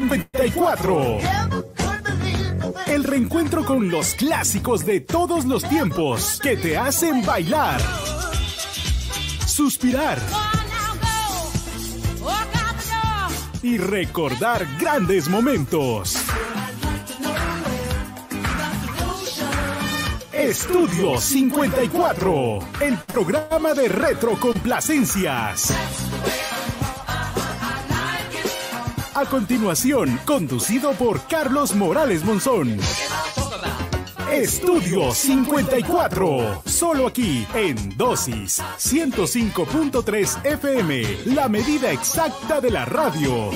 54. El reencuentro con los clásicos de todos los tiempos que te hacen bailar, suspirar y recordar grandes momentos. Estudio 54, el programa de retrocomplacencias. A continuación, conducido por Carlos Morales Monzón. Estudio 54, solo aquí en Dosis 105.3 FM, la medida exacta de la radio.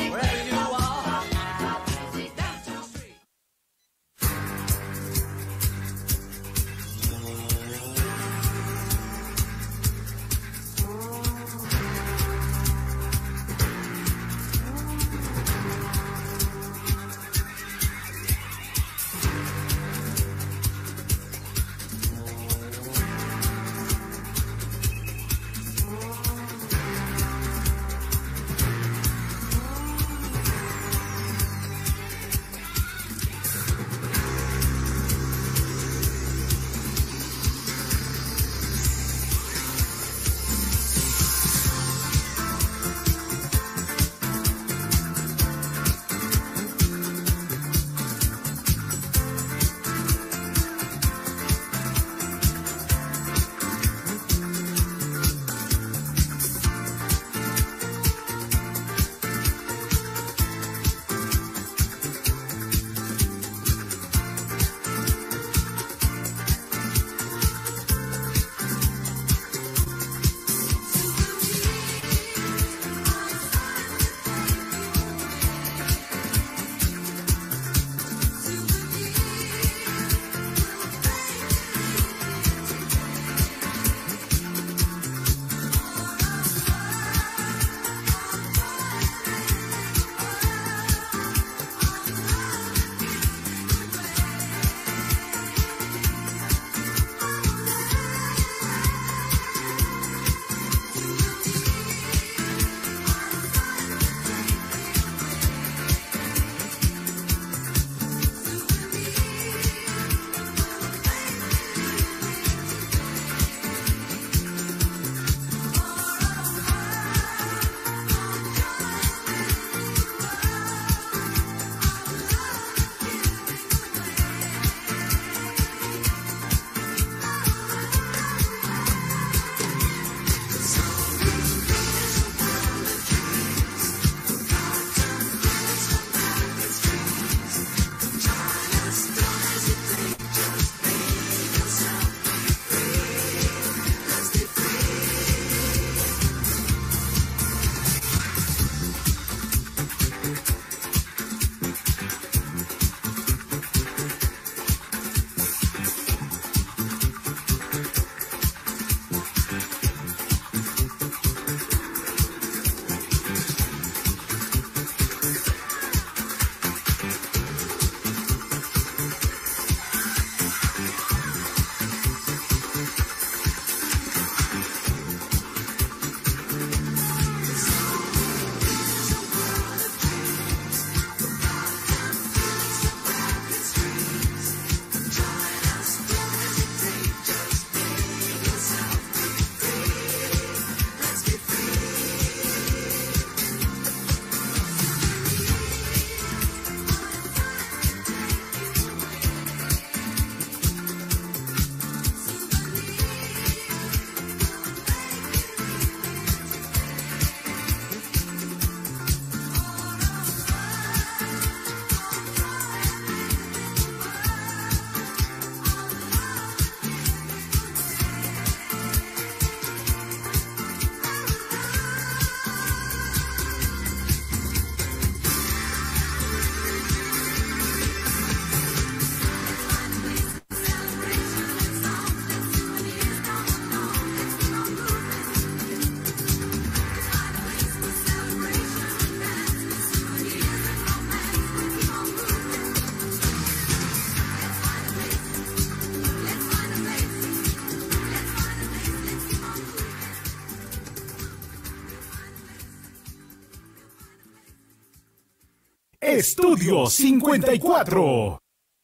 Estudio 54.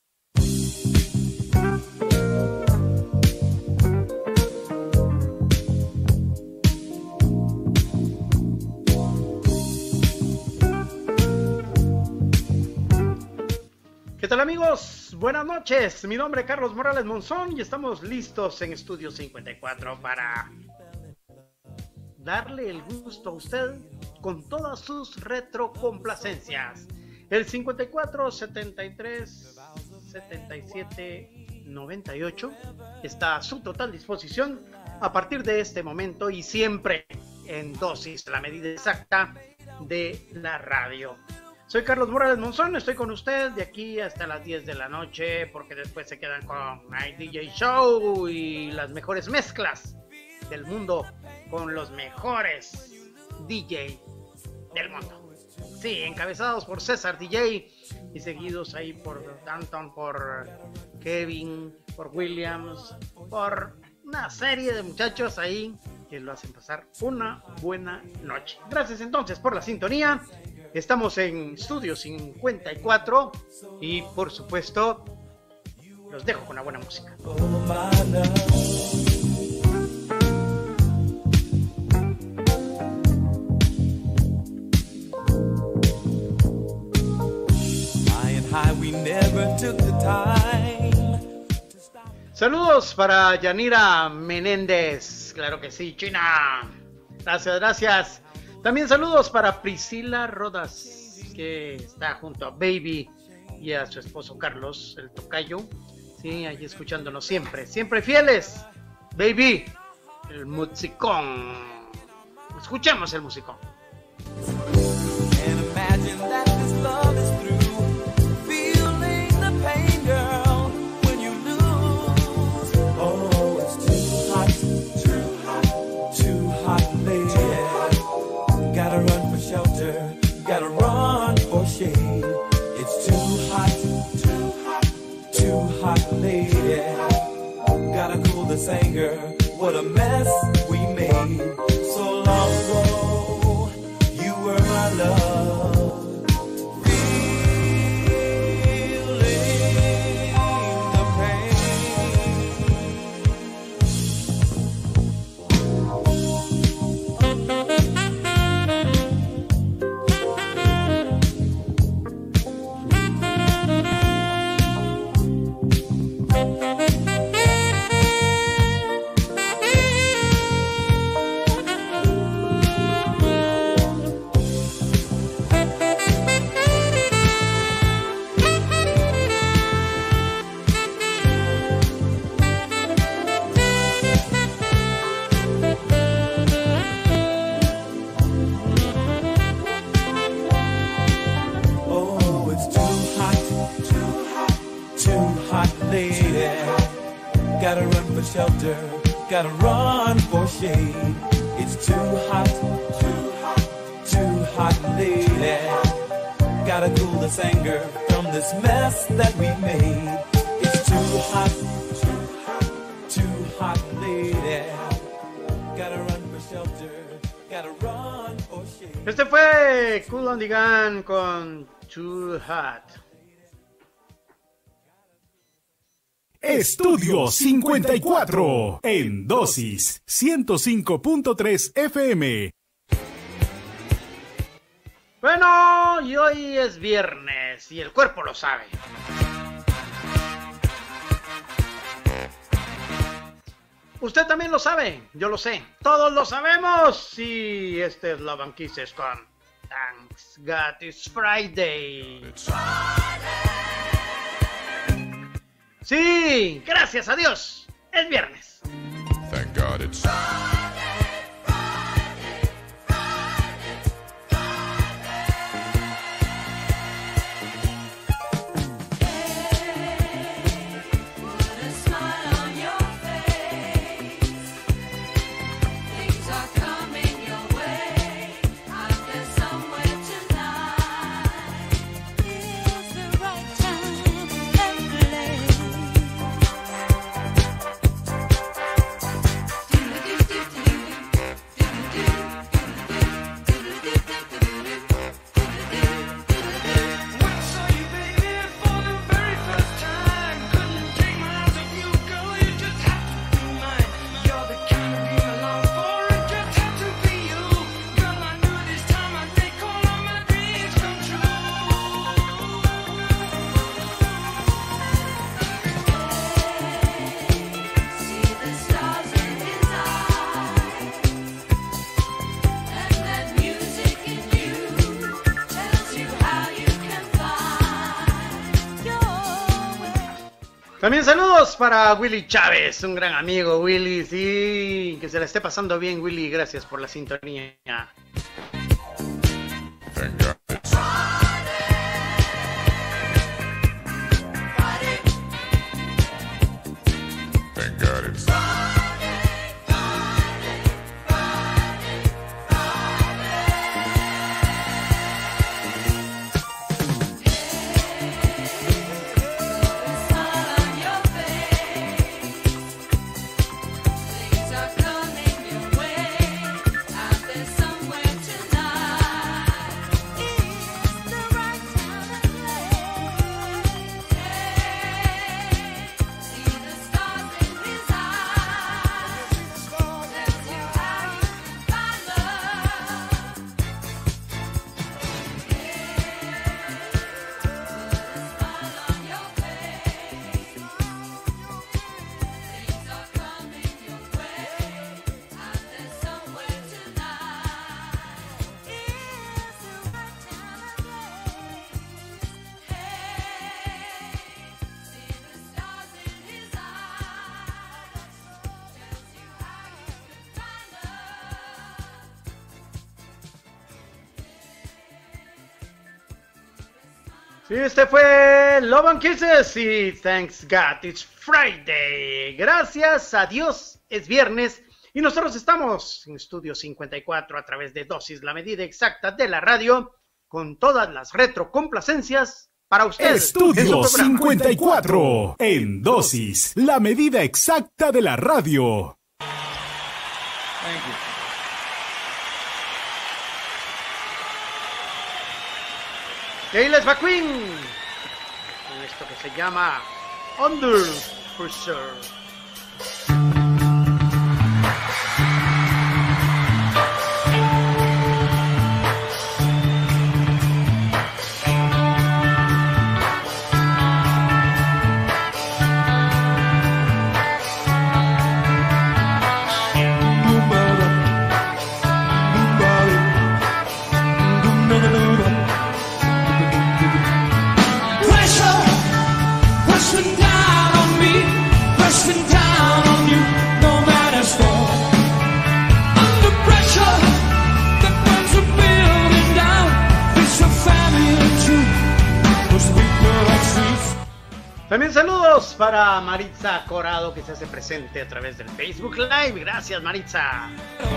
¿Qué tal, amigos? Buenas noches, mi nombre es Carlos Morales Monzón y estamos listos en Estudio 54 para darle el gusto a usted con todas sus retrocomplacencias. El 54 73 77 98 está a su total disposición a partir de este momento y siempre en dosis, la medida exacta de la radio. Soy Carlos Morales Monzón, estoy con usted de aquí hasta las 10 de la noche porque después se quedan con Night DJ Show y las mejores mezclas del mundo con los mejores DJ del mundo. Sí, encabezados por César DJ y seguidos ahí por Danton, por Kevin, por Williams, por una serie de muchachos ahí que lo hacen pasar una buena noche. Gracias entonces por la sintonía. Estamos en Estudio 54 y por supuesto los dejo con una buena música. Saludos para Yanira Menéndez, claro que sí, China. Gracias, gracias. También saludos para Priscila Rodas, que está junto a Baby y a su esposo Carlos, el tocayo. Sí, ahí escuchándonos siempre, siempre fieles. Baby, el musicón. Escuchemos el musicón. Gotta run for shelter, gotta run for shade. It's too hot, too hot, too hot, lady. Gotta cool this anger, what a mess we made. So long ago, you were my love. Gotta run for shelter, gotta run for shade. It's too hot, too hot, too hot, lady. Gotta cool this anger from this mess that we made. It's too hot, too hot, lady. Gotta run for shelter, gotta run for shade. Este fue Kool and the Gang con Too Hot. Estudio 54 en dosis 105.3 FM. Bueno, y hoy es viernes y el cuerpo lo sabe. Usted también lo sabe, yo lo sé, todos lo sabemos. Y este es Love and Kisses con Thanks God It's Friday. It's Friday. Sí, gracias a Dios, es viernes. Thank God it's Friday, Friday, Friday, Friday. Hey, put a smile on your face. Things are coming your way. Out there somewhere tonight. It's the right time and place. También saludos para Willy Chávez, un gran amigo, Willy. Sí, que se la esté pasando bien, Willy. Gracias por la sintonía. Sí, este fue Love and Kisses y Thanks God It's Friday. Gracias a Dios es viernes y nosotros estamos en Estudio 54 a través de Dosis, la medida exacta de la radio, con todas las retrocomplacencias para ustedes. Estudio 54 en Dosis, la medida exacta de la radio. Thank you. Y ahí les va Queen con esto que se llama Under Pressure. También saludos para Maritza Corado, que se hace presente a través del Facebook Live. Gracias, Maritza.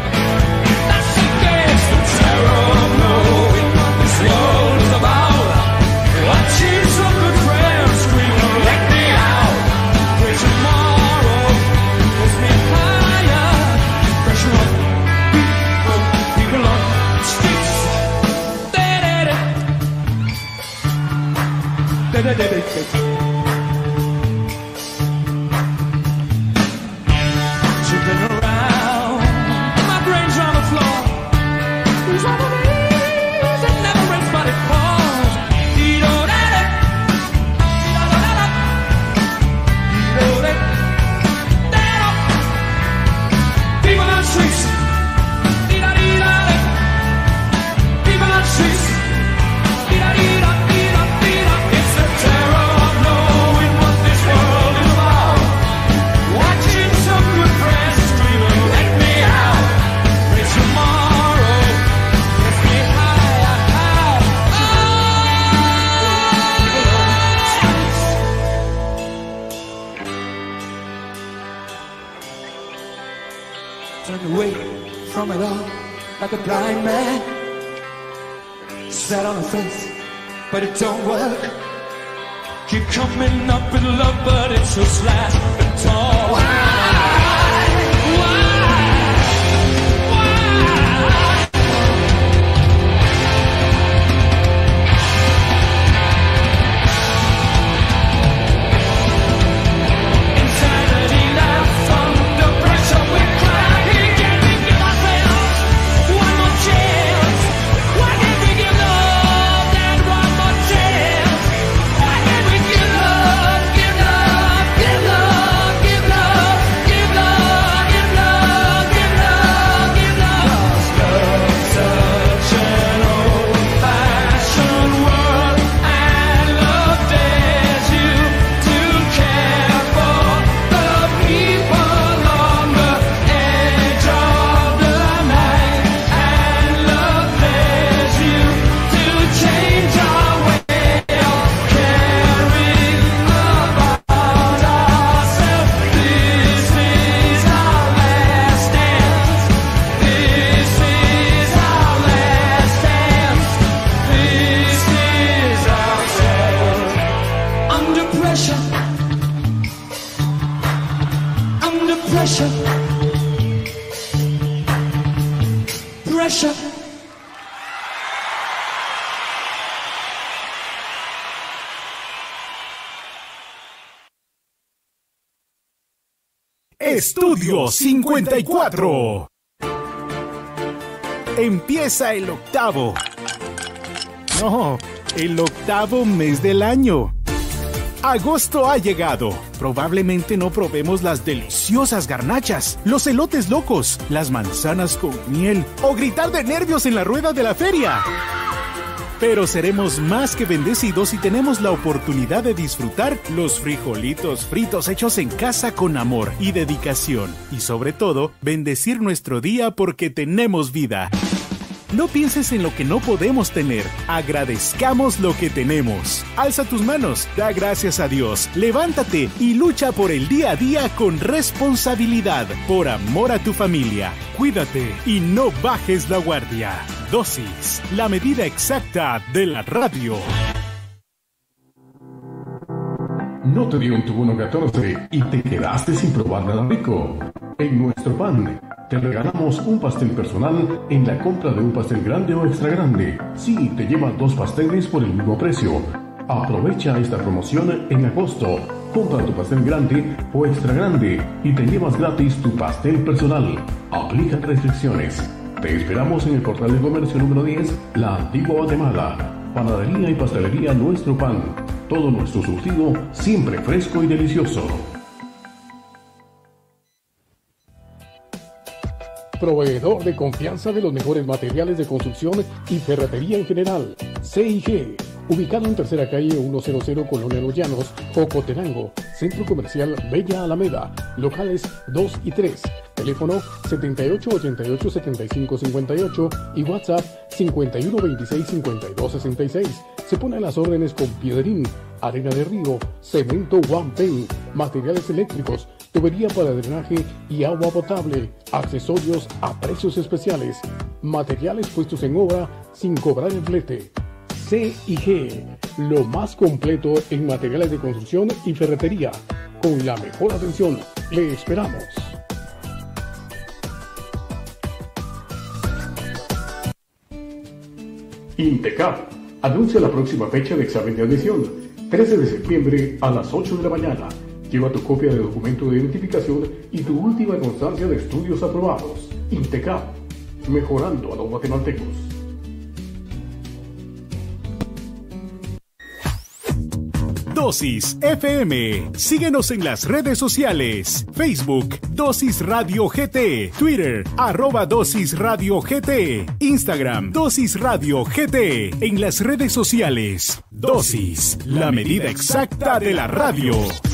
Like a blind man, sat on a fence, but it don't work. Keep coming up with love, but it's just last and tall. Give love. Estudio 54. Empieza el octavo. No, el octavo mes del año. Agosto ha llegado. Probablemente no probemos las deliciosas garnachas, los elotes locos, las manzanas con miel o gritar de nervios en la rueda de la feria. Pero seremos más que bendecidos si tenemos la oportunidad de disfrutar los frijolitos fritos hechos en casa con amor y dedicación. Y sobre todo, bendecir nuestro día porque tenemos vida. No pienses en lo que no podemos tener. Agradezcamos lo que tenemos. Alza tus manos, da gracias a Dios, levántate y lucha por el día a día con responsabilidad, por amor a tu familia. Cuídate y no bajes la guardia. Dosis, la medida exacta de la radio. No te dio un tubo 14 y te quedaste sin probar nada rico. En nuestro pan te regalamos un pastel personal en la compra de un pastel grande o extra grande. Sí, te llevas 2 pasteles por el mismo precio. Aprovecha esta promoción en agosto. Compra tu pastel grande o extra grande y te llevas gratis tu pastel personal. Aplican restricciones. Te esperamos en el portal de comercio número 10, La Antigua Guatemala. Panadería y pastelería Nuestro Pan. Todo nuestro surtido siempre fresco y delicioso. Proveedor de confianza de los mejores materiales de construcción y ferretería en general. C&G. Ubicado en Tercera Calle 100, Colonia Los Llanos, Ocotenango. Centro Comercial Bella Alameda. Locales 2 y 3. Teléfono 7888-7558 y WhatsApp 5126-5266. Se pone a las órdenes con piedrín, arena de río, cemento One Paint, materiales eléctricos, tubería para drenaje y agua potable, accesorios a precios especiales, materiales puestos en obra sin cobrar el flete. C&G, lo más completo en materiales de construcción y ferretería, con la mejor atención. Le esperamos. Intecap anuncia la próxima fecha de examen de admisión, 13 de septiembre a las 8 de la mañana. Lleva tu copia de documento de identificación y tu última constancia de estudios aprobados. Intecap, mejorando a los guatemaltecos. Dosis FM. Síguenos en las redes sociales. Facebook, Dosis Radio GT. Twitter, @Dosis Radio GT. Instagram, Dosis Radio GT. En las redes sociales. Dosis, la medida exacta de la radio.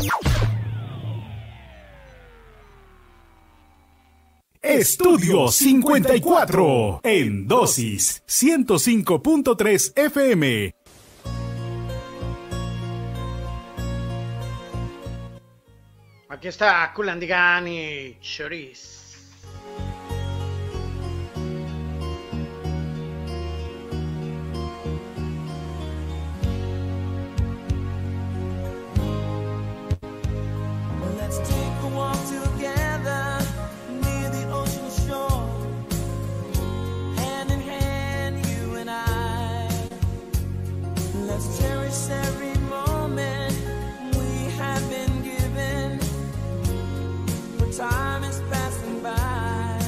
Estudio 54. En Dosis 105.3 FM. Aquí está Kulandigan y Choriz. Let's take a walk together near the ocean shore, hand in hand, you and I. Let's cherish every moment we have been given. For time is passing by.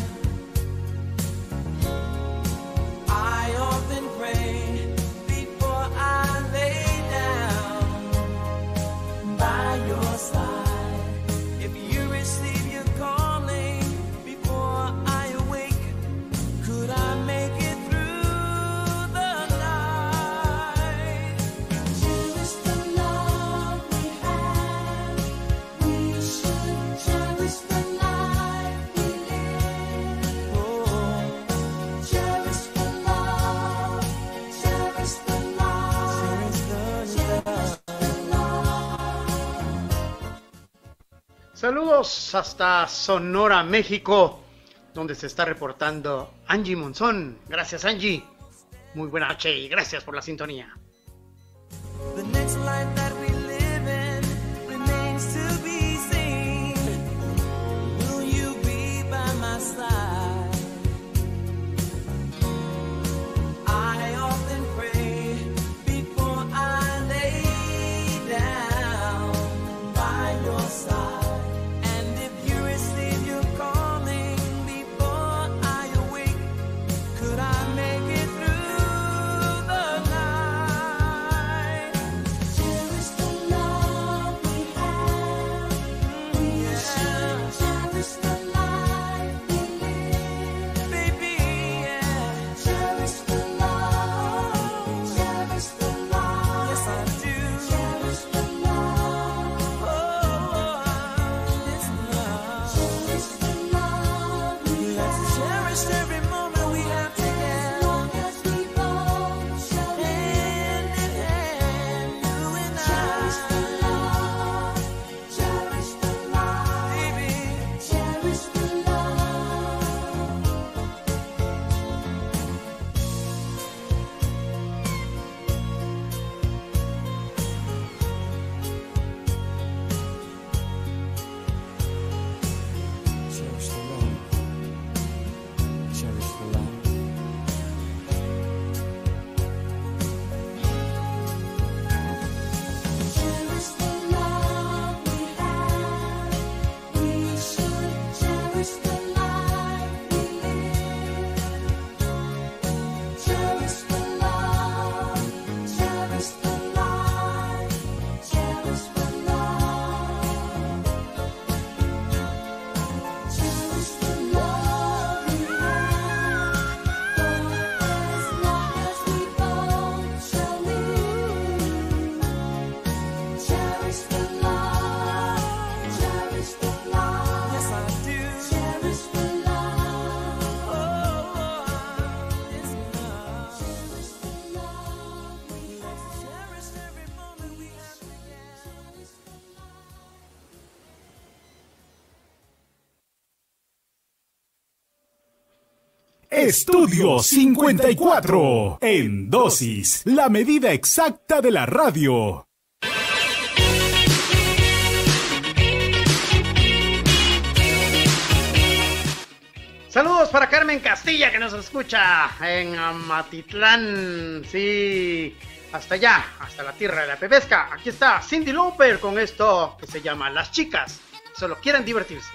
I often pray before I lay down by your side. If you receive your calling before I awake, could I make it through the night? Cherish the love we have. We should cherish the life we live. Oh, cherish the love. Cherish the love. Cherish the love. Saludos hasta Sonora, México, donde se está reportando Angie Monzón. Gracias, Angie. Muy buena noche y gracias por la sintonía. The next life that we live in remains to be seen. Will you be by my side? I often pray before I lay down by your side. And if you receive Estudio 54. En dosis, la medida exacta de la radio. Saludos para Carmen Castilla, que nos escucha en Amatitlán. Sí, hasta allá, hasta la tierra de la pebesca. Aquí está Cindy Lauper con esto que se llama Las Chicas solo quieren divertirse.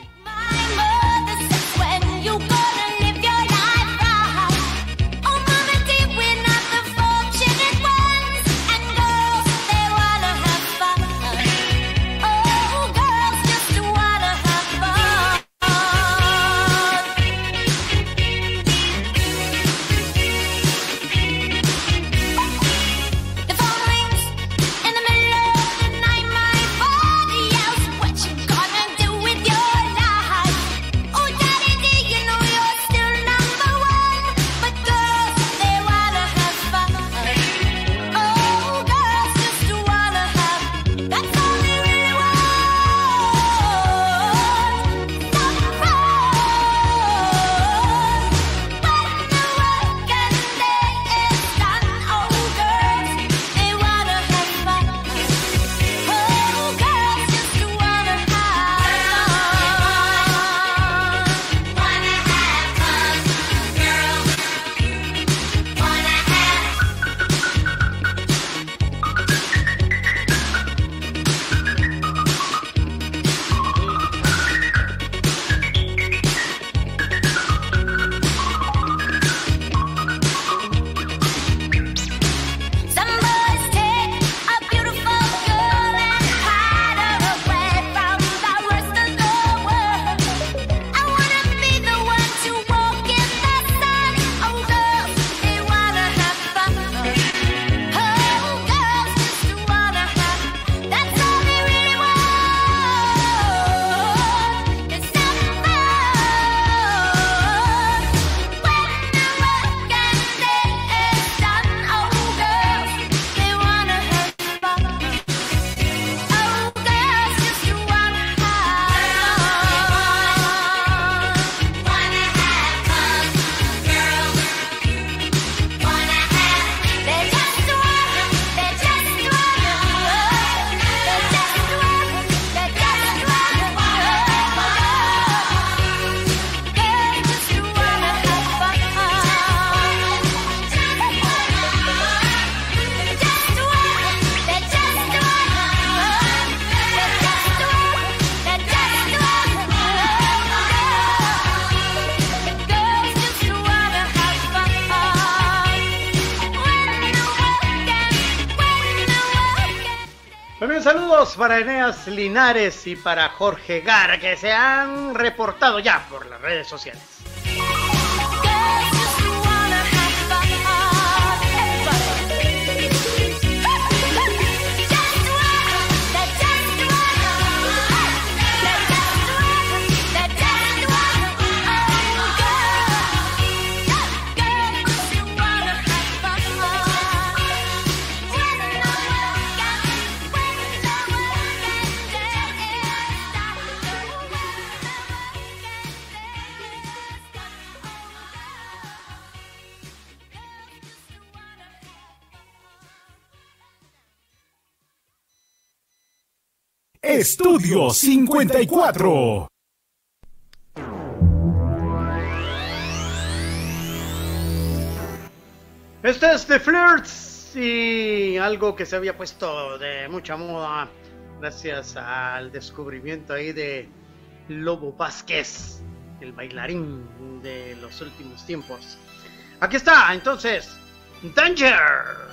Saludos para Eneas Linares y para Jorge Gar, que se han reportado ya por las redes sociales. Estudio 54. Este es The Flirts y algo que se había puesto de mucha moda gracias al descubrimiento ahí de Lobo Vázquez, el bailarín de los últimos tiempos. Aquí está, entonces, Danger.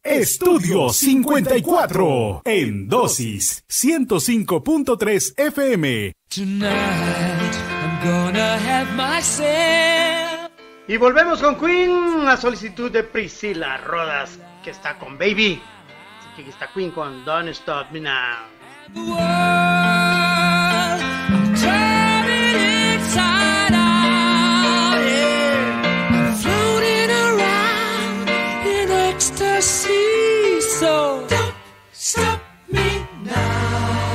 Estudio 54 en dosis 105.3 FM. Tonight, I'm gonna have myself. Y volvemos con Queen a solicitud de Priscila Rodas, que está con Baby. Así que aquí está Queen con Don't Stop Me Now. The world, I'm turning inside out, yeah. I'm floating around in ecstasy, so don't stop me now.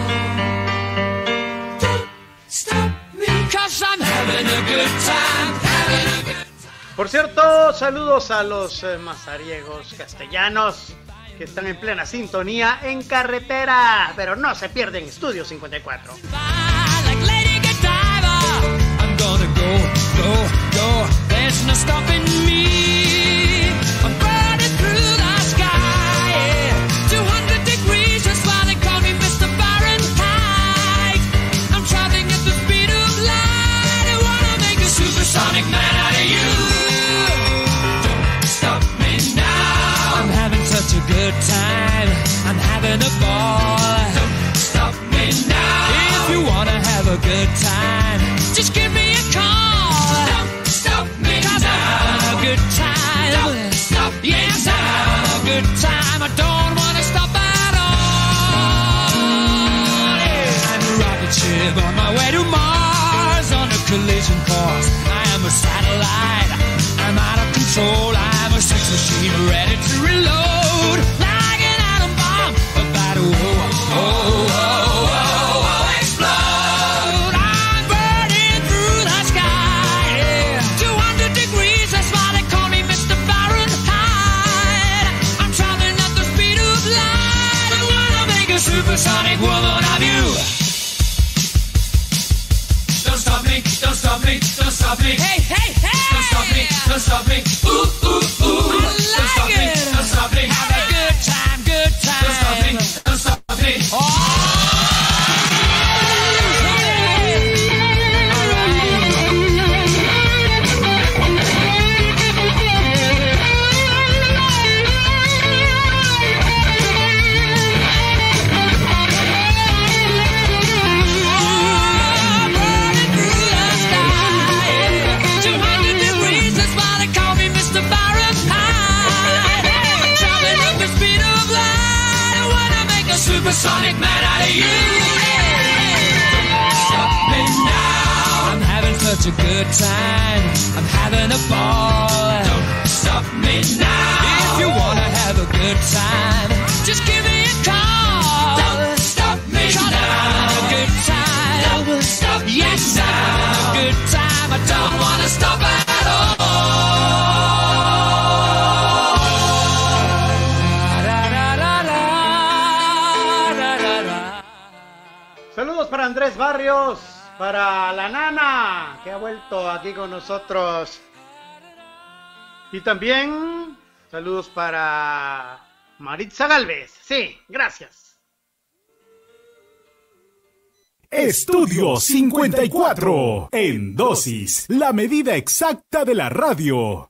Don't stop me, 'cause I'm having a good time, having a good time. Por cierto, saludos a los mazariegos castellanos que están en plena sintonía en carretera, pero no se pierden Estudio 54. Like Lady Godiva, I'm gonna go, there's no stopping me. I'm burning through the sky, yeah. 200 degrees, that's why they call me Mr. Fahrenheit. I'm traveling at the speed of light, I wanna make a supersonic man out of you. Don't stop me now, I'm having such a good time, I'm having a ball. Don't stop me now. If you wanna have a good time, just give me a call. Don't stop me 'cause now. I'm having a good time. Don't stop me yes, now. I'm having a good time. I don't wanna stop at all. Yeah. I'm a rocket ship on my way to Mars on a collision course. I am a satellite. I'm out of control. I'm a sex machine ready to reload. Like an atom bomb about to explode. I'm burning through the sky, yeah. 200 degrees, that's why they call me Mr. Fahrenheit. I'm traveling at the speed of light. I wanna make a supersonic woman of you. Don't stop me, don't stop me, don't stop me. Hey, hey, hey! Don't stop me, don't stop me. Ooh, ooh, ooh. I like don't stop me, don't stop me. Have a good time, good time. Don't stop me, don't stop me. Oh! Supersonic man out of you. Stop me now. I'm having such a good time. I'm having a ball. Don't stop me now. If you wanna have a good time, just give me a call. Don't stop me now. I'm having a good time. Don't stop me yes, now. I'm having a good time. I don't wanna stop at all. Saludos para Andrés Barrios, para la nana que ha vuelto aquí con nosotros. Y también saludos para Maritza Galvez. Sí, gracias. Estudio 54 en dosis, la medida exacta de la radio.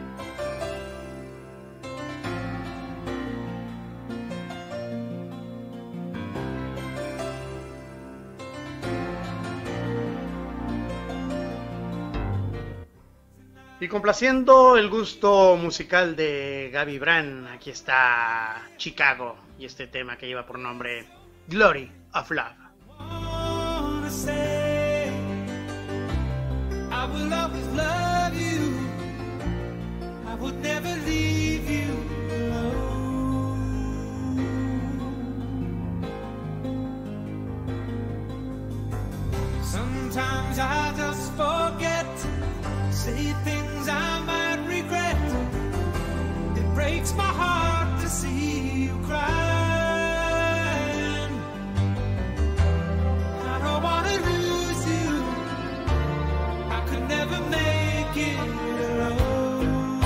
Y complaciendo el gusto musical de Gaby Brand, aquí está Chicago y este tema que lleva por nombre Glory of Love. I will always love you. I would never leave you alone. Sometimes I just forget, say things I might regret. It breaks my heart to see you crying. I don't wanna lose you. I could never make it alone.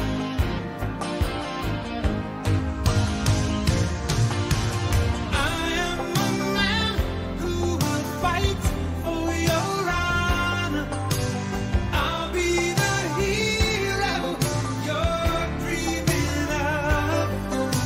I am a man who will fight for your honor. I'll be the hero you're dreaming of.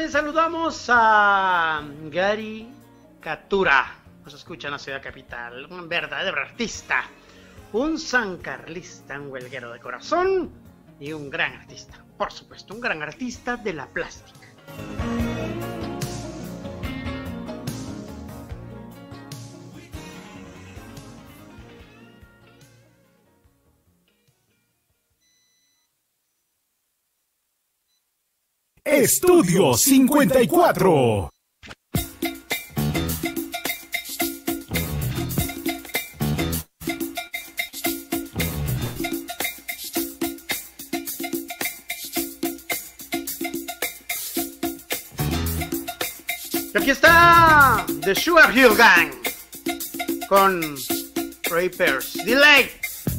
También saludamos a Gary Catura. Nos escucha en la ciudad capital. Un verdadero artista. Un sancarlista, un huelguero de corazón. Y un gran artista. Por supuesto, un gran artista de la plástica. Estudio 54. Y aquí está The Sugar Hill Gang con Rapers Delay.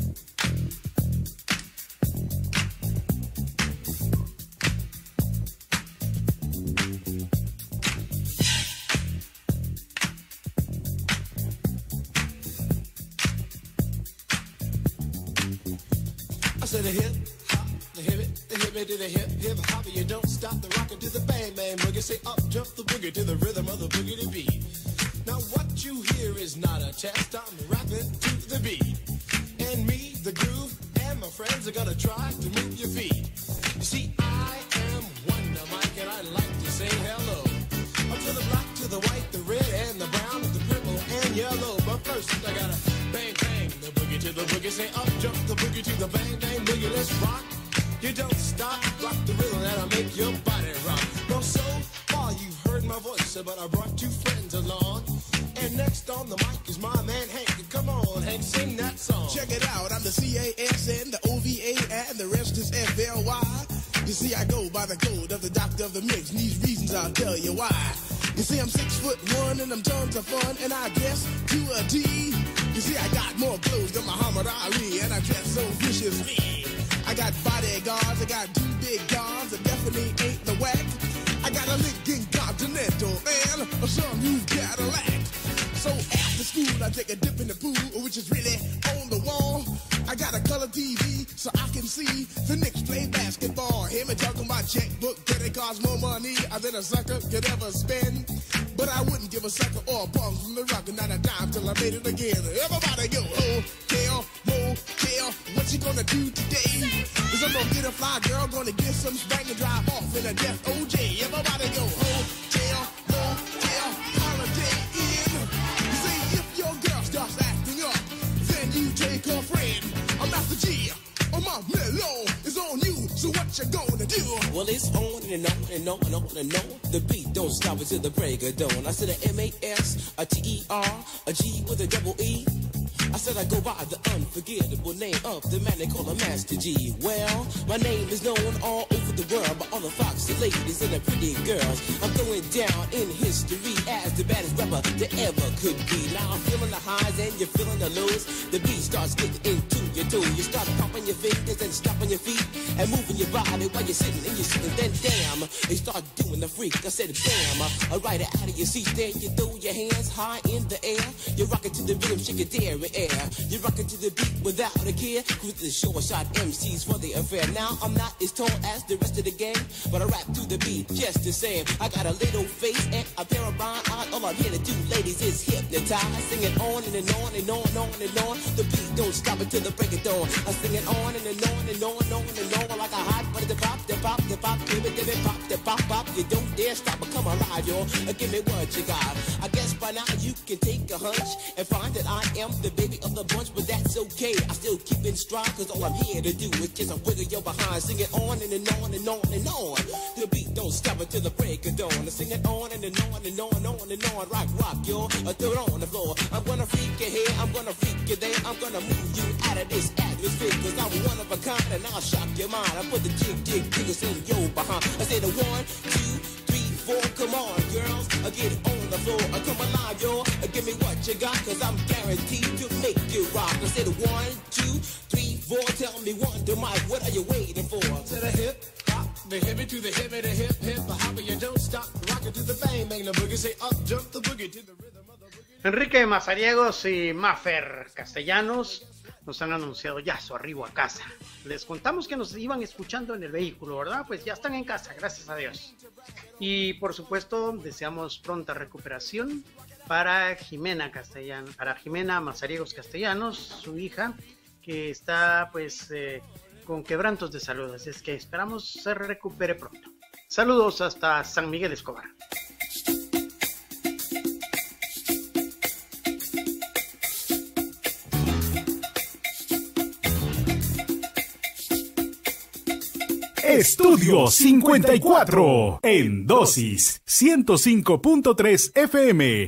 I said the hip hop, the hip it, the hip it to the hip hop, you don't stop the rockin' to the bang bang boogie. Say up jump the boogie to the rhythm of the boogie to beat. Now what you hear is not a test. I'm rapping to the beat, and me, the groove, and my friends are gonna try to move your feet. You see, I am Wonder Mike, and I like to say hello. Up to the black, to the white, the red, and the brown, the purple, and yellow. But first, I gotta bang bang the boogie to the boogie. Say up jump the boogie to the bang bang boogie. Let's rock. You don't stop, rock the rhythm that'll make your body rock. Well, so far you've heard my voice, but I brought two friends along. And next on the mic is my man Hank. Come on, Hank, sing that song. Check it out, I'm the CASN, the OVA, and the rest is FLY. You see, I go by the code of the doctor of the mix, and these reasons I'll tell you why. You see, I'm 6'1", and I'm tons of fun, and I guess to a T. You see, I got more clothes than Muhammad Ali, and I dress so viciously. I got bodyguards, I got two big guns, that definitely ain't the whack. I got a Lincoln Continental and a some new Cadillac. So after school, I take a dip in the pool, which is really on the wall. I got a color TV so I can see the Knicks play basketball. Hear me talking about checkbook, that it costs more money than a sucker could ever spend. But I wouldn't give a sucker or a bum from the rock, not a dime till I made it again. Everybody go, hotel, motel, what you gonna do today? Cause I'm gonna get a fly girl, gonna get some spank and drive off in a death OJ. Everybody go, hotel, motel, holiday inn. You see, if your girl starts acting up, then you take her friend. I'm Master G, my mellow is on you, so what you gonna do? Well, it's on and on and on and on and on. The beat don't stop until the break of dawn. I said a M-A-S, a T-E-R, a G with a double E. I said I go by the unforgettable name of the man they call a Master G. Well, my name is known all over the world by all the foxy ladies and the pretty girls. I'm going down in history as the baddest rapper that ever could be. Now I'm feeling the highs and you're feeling the lows. The beat starts getting into your toe. You start popping your fingers and stomping your feet and moving your body while you're sitting and you're sitting. Then damn, they start doing the freak. I said bam, right out of your seat. Then you throw your hands high in the air. You're rocking to the rhythm, shake your dairy air. You're rocking to the beat without a care. Cruise the short shot MCs for the affair. Now I'm not as tall as the rest of the gang, but I rap to the beat just the same. I got a little face and a pair of rhyme eyes. All I'm here to do, ladies, is hypnotize. Sing it on and on and on and on and on. The beat don't stop until the break of dawn. I sing it on and on and on and on and on like a hot butter. The pop, the pop, the pop, give it, pop, the pop, pop. You don't dare stop or come alive, y'all. Give me what you got. I guess by now you can take a hunch and find that I am the baby of the bunch, but that's okay. I still keep in stride, cause all I'm here to do is kiss a wiggle your behind. Sing it on and on and on and on. The beat don't stop until the break of dawn. I sing it on and on and on and on and on. Rock, y'all. Throw it on the floor. I'm gonna freak you here, I'm gonna freak you there. I'm gonna move you out of this atmosphere, cause I'm one of a kind and I'll shock your mind. I put the jiggles in your behind. I say the 1, 2, 3, 4, come on, girls, get on the floor, come alive, y'all, give me what you got, cause I'm guaranteed to make you rock. I said 1, 2, 3, 4, tell me Wonder Mike, what are you waiting for? To the hip hop, the hippie to the hippie, the hip hip, the hopper, you don't stop, rock it to the bang bang, the boogie, say up, jump the boogie to the rhythm of the boogie. Enrique Mazariegos y Mafer Castellanos nos han anunciado ya su arribo a casa. Les contamos que nos iban escuchando en el vehículo, ¿verdad? Pues ya están en casa, gracias a Dios. Y por supuesto, deseamos pronta recuperación para Jimena Castellano, para Jimena Mazariegos Castellanos, su hija, que está pues con quebrantos de salud, así es que esperamos se recupere pronto. Saludos hasta San Miguel Escobar. Estudio 54 en dosis 105.3 FM.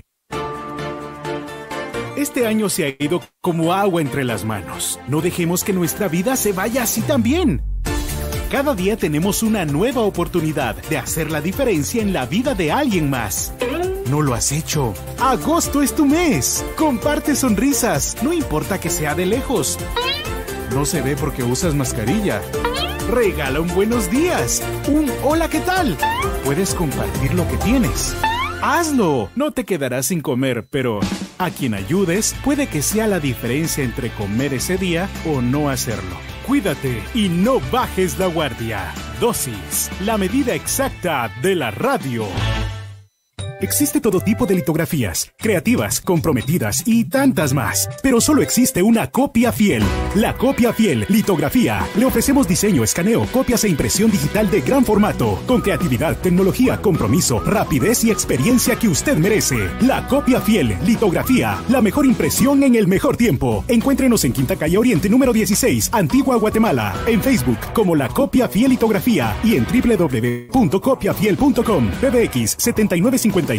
Este año se ha ido como agua entre las manos. No dejemos que nuestra vida se vaya así también. Cada día tenemos una nueva oportunidad de hacer la diferencia en la vida de alguien más. ¿No lo has hecho? Agosto es tu mes. Comparte sonrisas, no importa que sea de lejos. No se ve porque usas mascarilla. Regala un buenos días, un hola, ¿qué tal? Puedes compartir lo que tienes. ¡Hazlo! No te quedarás sin comer, pero a quien ayudes puede que sea la diferencia entre comer ese día o no hacerlo. Cuídate y no bajes la guardia. Dosis, la medida exacta de la radio. Existe todo tipo de litografías, creativas, comprometidas y tantas más. Pero solo existe una copia fiel. La Copia Fiel Litografía. Le ofrecemos diseño, escaneo, copias e impresión digital de gran formato. Con creatividad, tecnología, compromiso, rapidez y experiencia que usted merece. La Copia Fiel Litografía. La mejor impresión en el mejor tiempo. Encuéntrenos en Quinta Calle Oriente número 16, Antigua Guatemala. En Facebook como La Copia Fiel Litografía y en www.copiafiel.com. PBX 79560300.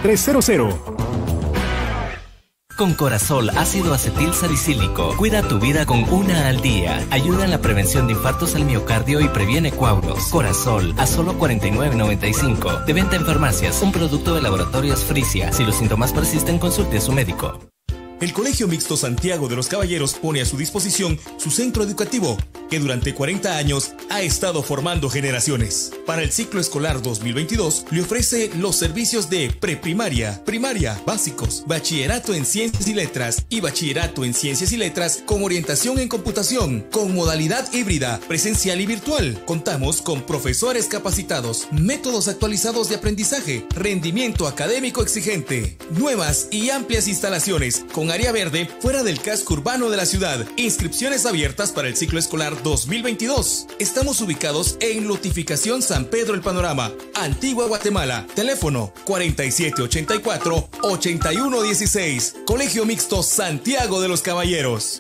Con Corazol ácido acetil salicílico, cuida tu vida con una al día. Ayuda en la prevención de infartos al miocardio y previene coágulos. Corazol a solo $49.95. De venta en farmacias. Un producto de Laboratorios Frisia. Si los síntomas persisten, consulte a su médico. El Colegio Mixto Santiago de los Caballeros pone a su disposición su centro educativo, que durante 40 años ha estado formando generaciones. Para el ciclo escolar 2022, le ofrece los servicios de preprimaria, primaria, básicos, bachillerato en ciencias y letras y bachillerato en ciencias y letras con orientación en computación, con modalidad híbrida, presencial y virtual. Contamos con profesores capacitados, métodos actualizados de aprendizaje, rendimiento académico exigente, nuevas y amplias instalaciones con área verde fuera del casco urbano de la ciudad. Inscripciones abiertas para el ciclo escolar 2022. Estamos ubicados en Lotificación San Pedro El Panorama, Antigua Guatemala. Teléfono 4784-8116. Colegio Mixto Santiago de los Caballeros.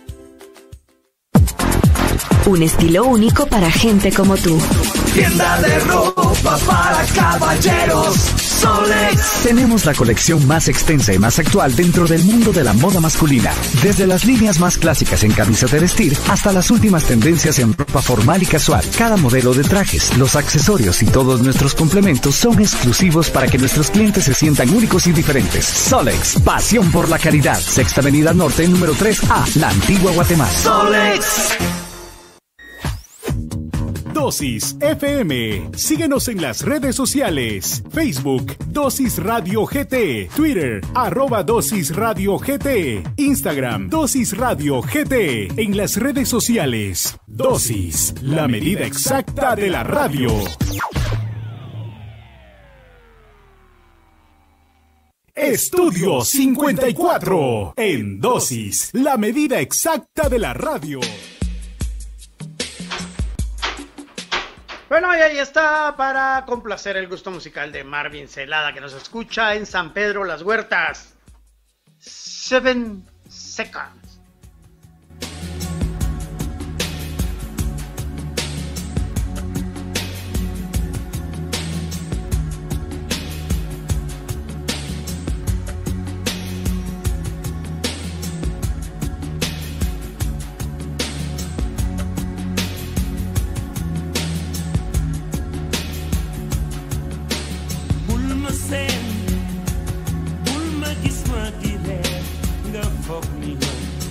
Un estilo único para gente como tú. Tienda de ropa para caballeros, Solex. Tenemos la colección más extensa y más actual dentro del mundo de la moda masculina. Desde las líneas más clásicas en camisas de vestir hasta las últimas tendencias en ropa formal y casual. Cada modelo de trajes, los accesorios y todos nuestros complementos son exclusivos para que nuestros clientes se sientan únicos y diferentes. Solex, pasión por la calidad. Sexta Avenida Norte, número 3A, La Antigua Guatemala. Solex. Dosis FM. Síguenos en las redes sociales. Facebook, Dosis Radio GT. Twitter, @Dosis Radio GT. Instagram, Dosis Radio GT. En las redes sociales. Dosis, la medida exacta de la radio. Estudio 54. En Dosis, la medida exacta de la radio. Bueno, y ahí está para complacer el gusto musical de Marvin Celada, que nos escucha en San Pedro Las Huertas. 7 Seconds. Bulma gis ma di reer nga foog ni yow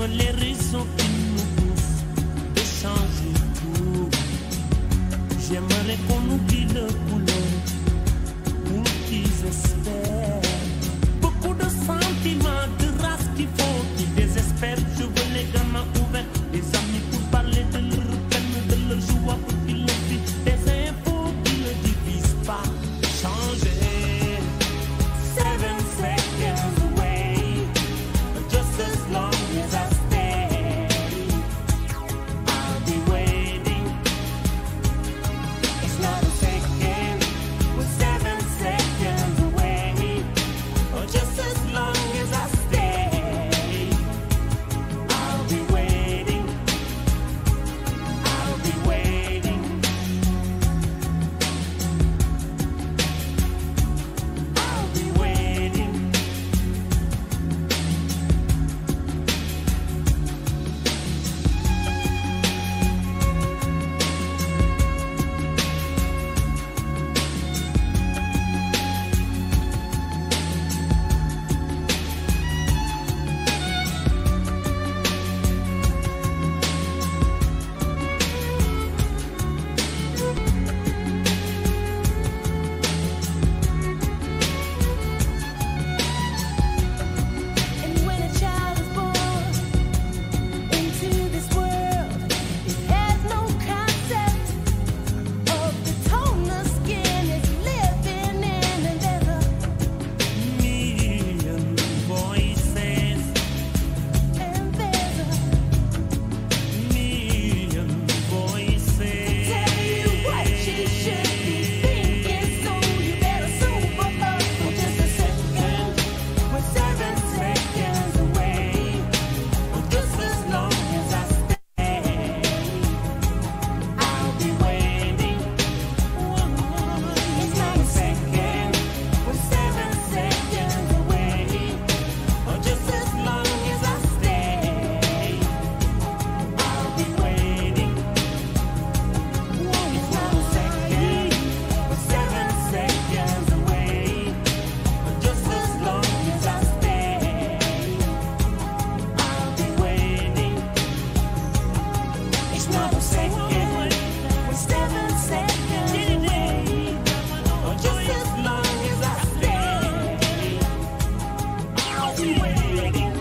Donne-moi les raisons qui nous poussent de changer tout. J'aimerais qu'on oublie le boulot pour qu'ils espèrent. Beaucoup de sentiments, de race qu'il faut qu'ils désespèrent. Je veux les gamins ouverts, des amis pour parler de leur peine, de leur joie pour qu'ils le vivent. Des infos qui ne divisent pas. Changer. 7 seconds away, just as long as I stay, I'll be waiting. It's not a second, we're 7 seconds away, just as long as I stay, I'll be waiting. I'll be waiting. I'll be waiting. And when a child is born into this world, it has no concept of the tone the skin is living in, and there's a million voices, and there's a million voices. Tell you what you should be thinking, so you better sober up for just a second. We're 7 seconds away, just as long as I stay, I'll be waiting. It's not a second, we're 7 seconds away, just as long as I stay, I'll be waiting. It's not a second, we're 7 seconds away, just as long as I stay, I'll be waiting. It's not a second, we're 7 seconds away, just as long as I stay, I'll be waiting.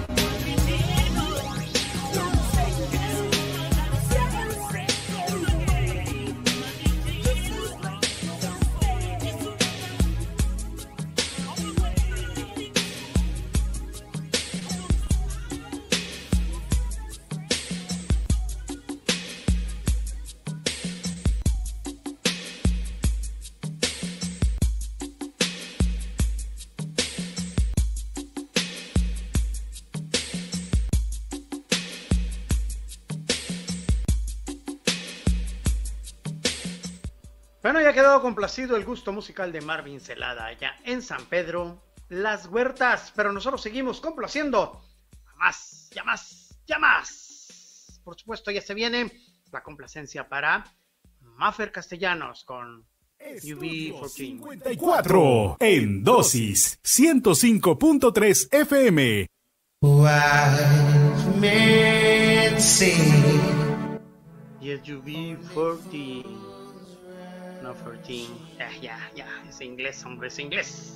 Bueno, ya ha quedado complacido el gusto musical de Marvin Celada allá en San Pedro Las Huertas, pero nosotros seguimos complaciendo a más, ya más, ya más. Por supuesto, ya se viene la complacencia para Maffer Castellanos con UB14. 54 en dosis 105.3 FM. Wise men say Y el UB14. No, 14. Ya, es inglés, hombre, es inglés.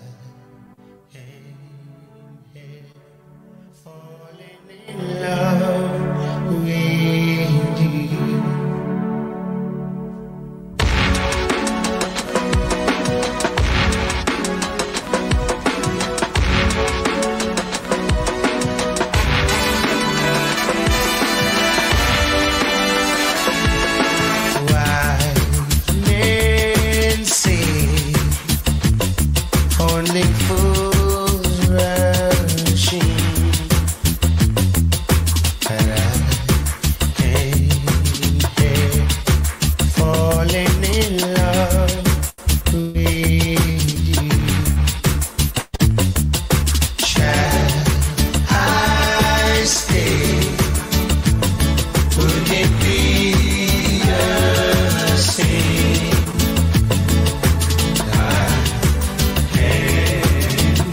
love with you. Only fools rushing, and I can't help falling in love with you. Shall I stay? Would it be the same?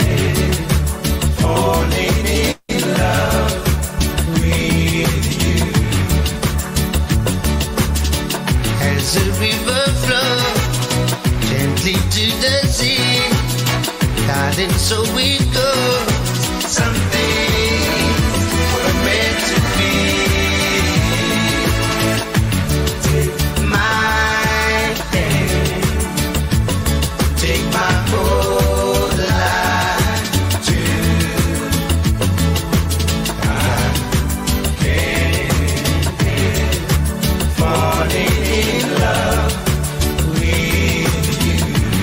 darling, so it goes. Some things were meant to be. Take my hand, take my whole life too. I can't help falling in love with you.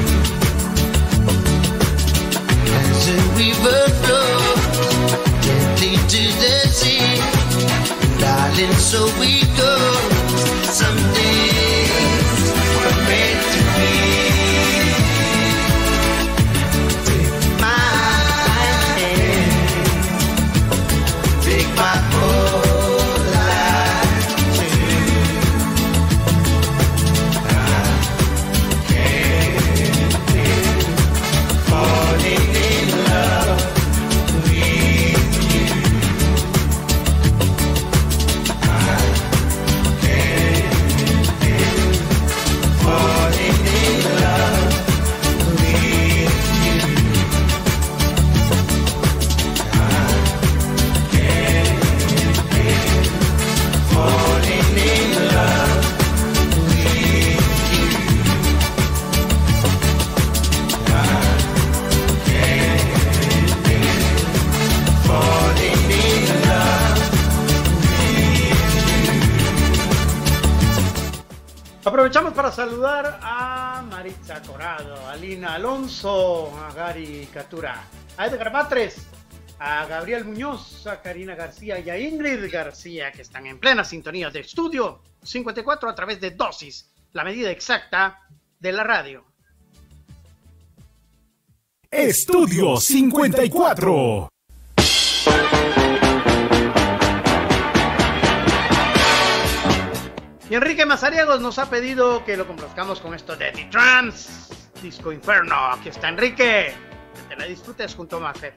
As a river flows gently to the sea, darling, so we go. Some days were meant to be. Take my hand, take my whole life too. I can't help falling in love with you. I can't help falling in love with you. I can't help falling in love with you. I falling in love Aprovechamos para saludar a Maritza Corado, a Lina Alonso, a Gary Catura, a Edgar Batres, a Gabriel Muñoz, a Karina García y a Ingrid García, que están en plena sintonía de Estudio 54 a través de Dosis, la medida exacta de la radio. Estudio 54. Y Enrique Mazariegos nos ha pedido que lo complazcamos con esto de The Trans, Disco Inferno. Aquí está Enrique, que te la disfrutes junto a Mafer.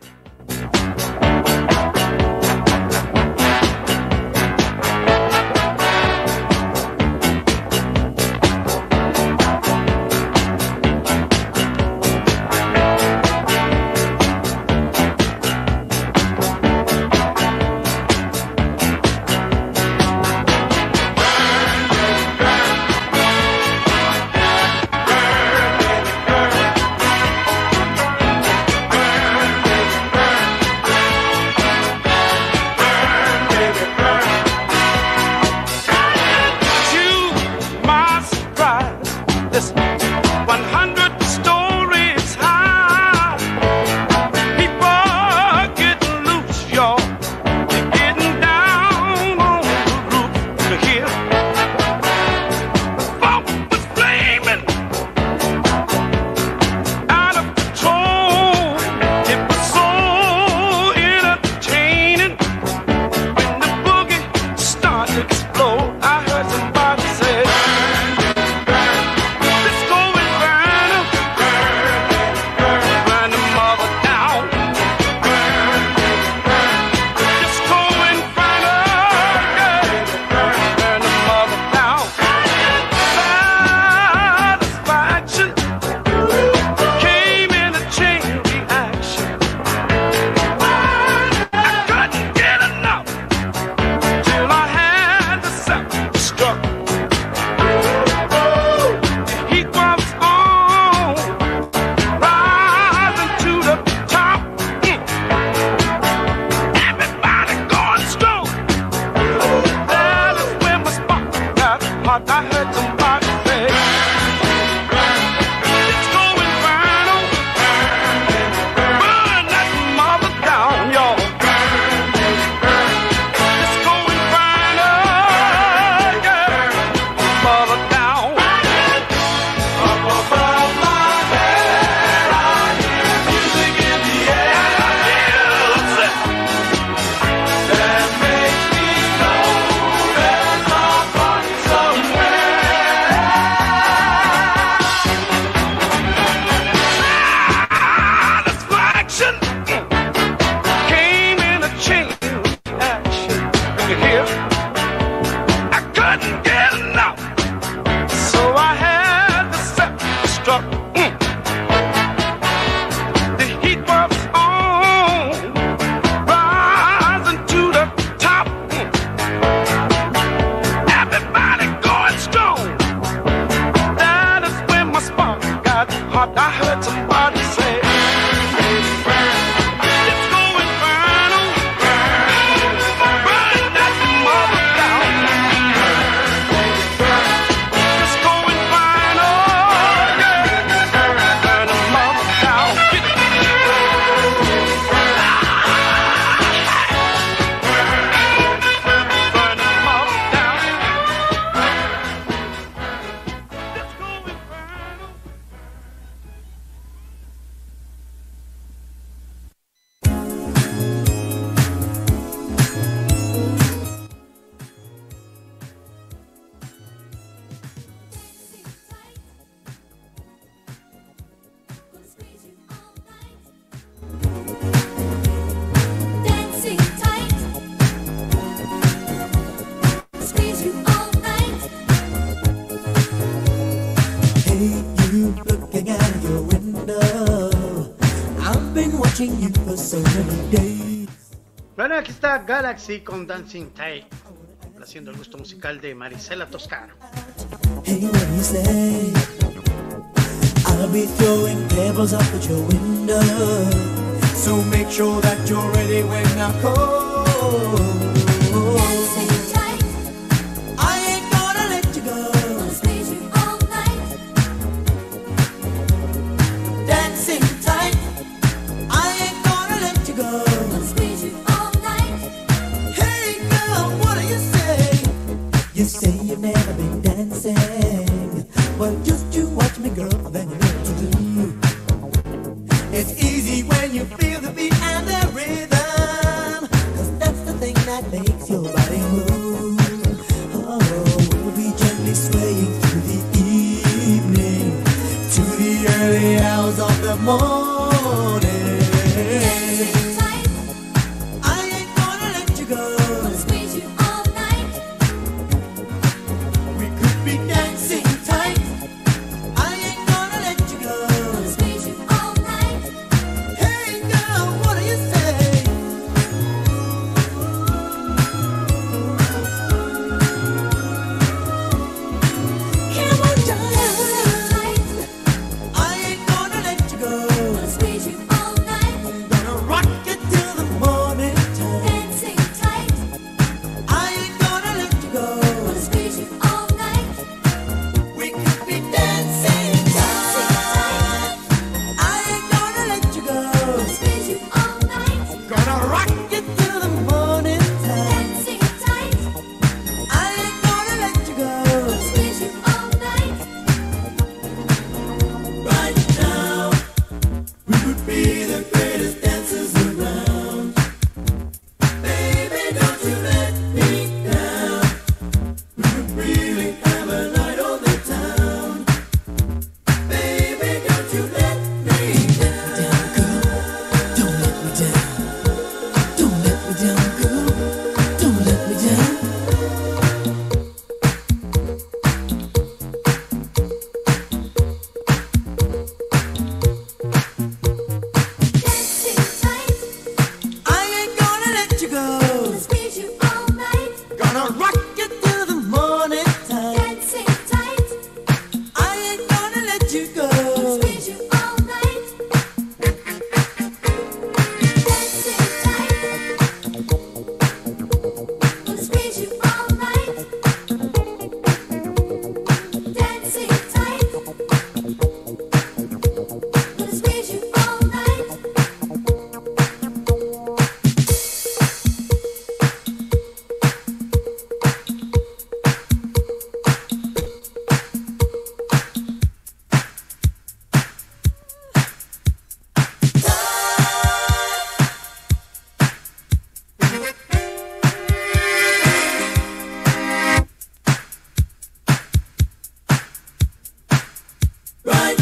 watching you for so many days. Bueno, aquí está Galaxy con Dancing Tight, haciendo el gusto musical de Marisela Toscano. Hey, what do you say? I'll be throwing pebbles up at your window, so make sure that you're ready when I call. Dancing tight, I ain't gonna let you go. gonna squeeze you all night. Dancing tight, I ain't gonna let you go. Gonna squeeze you all night. Hey girl, what do you say? You say you've never been dancing. Well, just you watch me, girl, then you know what to do. It's easy when you feel the beat and the rhythm, 'cause that's the thing that makes your body move. Oh, we'll be gently swaying through the evening to the early hours of the morning. Dancing tight, I ain't gonna let you go. gonna squeeze you all night. We could be dancing tight. I ain't gonna let you go. Gonna squeeze you all night. Hey girl, what do you say? Come on, Dancing tight, I ain't gonna let you go. gonna squeeze you all night. Gonna rock it till the morning time. Dancing tight, I ain't gonna let you go. gonna squeeze you all night. We could be dancing tight. I ain't gonna let you go. Gonna squeeze you all night. Gonna rock it till the morning time. Dancing tight, I ain't gonna let you go. gonna squeeze you all night. Right now, we would be the greatest dancers around. Baby, don't you let me down. We would really have a night on the town. Baby, don't you let me down, girl. Don't let me down. Don't let me down, girl. Don't let me down. Dancing tight, I ain't gonna let you go. gonna squeeze you all night. Gonna rock it till the morning time. Dancing tight, I ain't gonna let you go. gonna squeeze you all night. Dancing tight, gonna squeeze you all night. Dancing tight, gonna squeeze you all night. Right.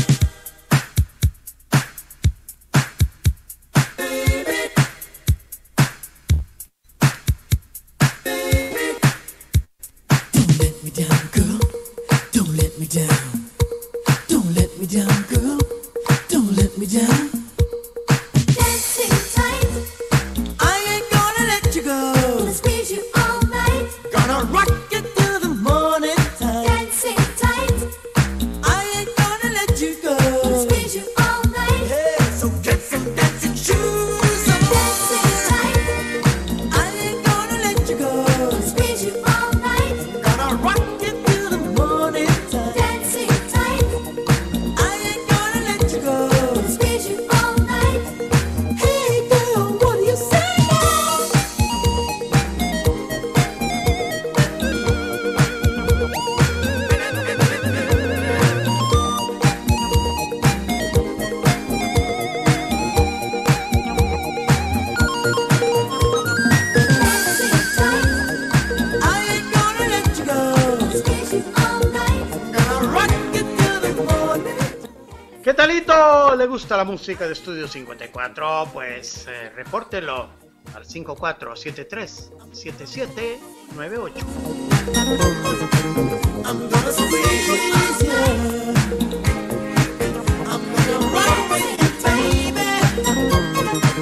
Don't let me down, girl. Don't let me down. Don't let me down, girl. Don't let me down. Dancing tight, I ain't gonna let you gonna go. squeeze you all night. Gonna rock it till the morning time. Dancing tight, I ain't gonna let you gonna go. squeeze you all night. Hey, so get some dancing shoes on. Dancing tight, I ain't gonna let you go. gonna squeeze you all night. Gonna rock it till the morning time. Dancing tight, I ain't gonna let you go. gonna squeeze you all night. Hey girl, what do you say? Dancing tight, I ain't gonna let you go. gonna squeeze you all night. Gonna rock it till the morning. ¿Qué talito? ¿Le gusta la música de Estudio 54? Pues repórtelo al 5473-7798. I'm gonna squeeze you. I'm gonna rock with you, baby.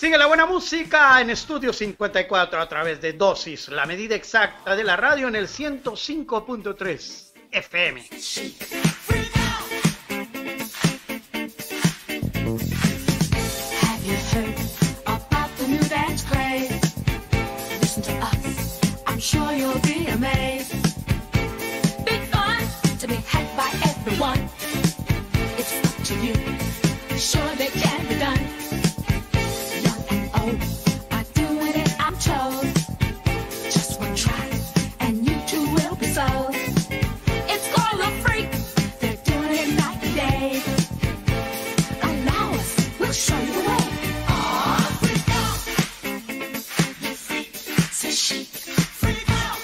Sigue la buena música en Estudio 54 a través de Dosis, la medida exacta de la radio en el 105.3 FM. Have you heard about the new dance craze? Listen to us, I'm sure you'll be amazed. Big fun to be had by everyone. It's up to you, sure they can be done. Young and old are doing it, I'm told. Just one try, and you too will be sold. It's called a freak, they're doing it night and day. Allow us, we'll show you the way. Oh, freak out, you freak, says she. Freak out.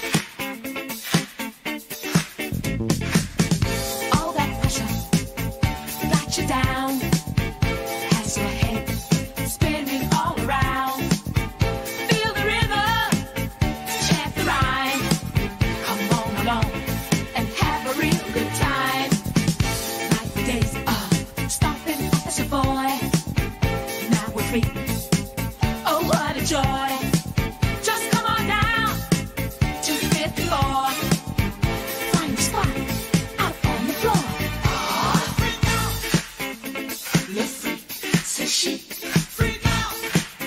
All that pressure got you down. Has your head spinning all around. Feel the rhythm, chant the rhyme. Come on along and have a real good time. Like the days of stomping as a boy. Now we're free. Oh, what a joy. Just come on down to the 54. Find your spot out on the floor. Oh, freak out. You're free, says she. Freak out.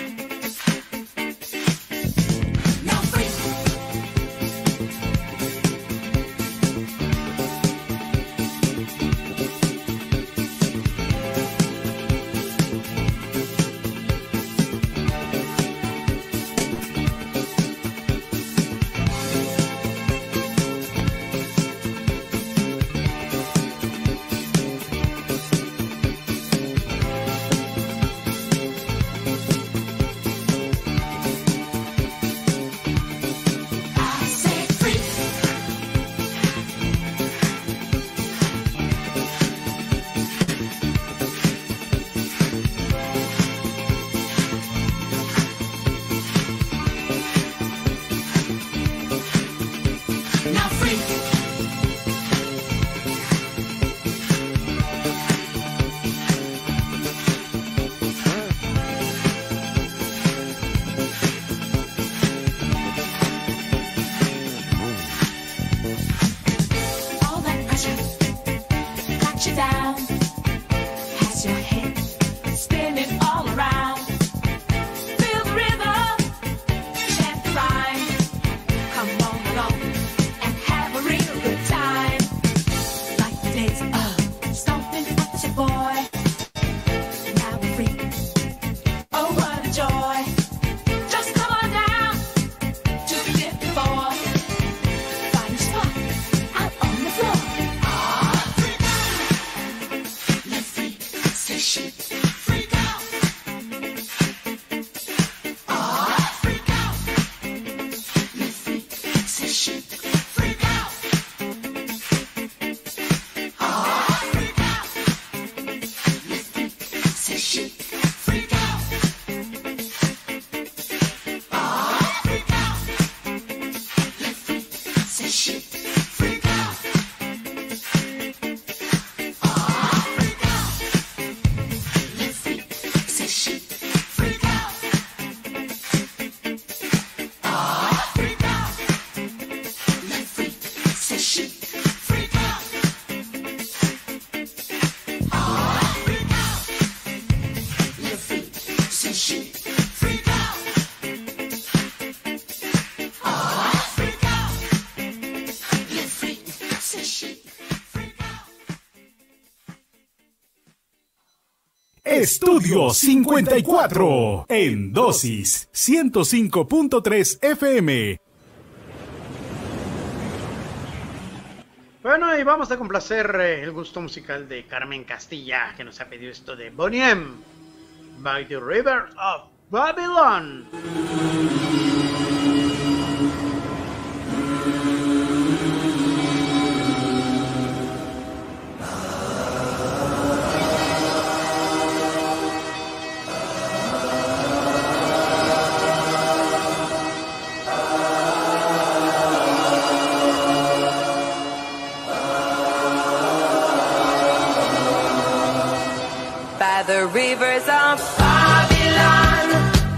Now freak. I say freak. Now freak. All that pressure got you down. Has your head spinning all around. Feel the rhythm, chant the rhyme. Come on along and have a real good time. Like the days of stomping as a boy. Now we're free. Oh, what a joy. Just come on down to the 54. Find your spot out on the floor. Ah, freak out. You're free, says she. Freak out. Ah, freak out. You're free, says she. Freak out. Ah, freak out. You're free, says she. Freak out. Ah, freak out. You're free, says she. Freak out. Ah, freak out. You're free, says she. Freak out. Ah, freak out. You're free, says she. Freak out. Ah, freak out. You're free, says she. Freak out. Ah, freak out. You're free, says she. Estudio 54 en Dosis 105.3 FM. Bueno, y vamos a complacer el gusto musical de Carmen Castilla, que nos ha pedido esto de Boney M. By the River of Babylon. By the rivers of Babylon,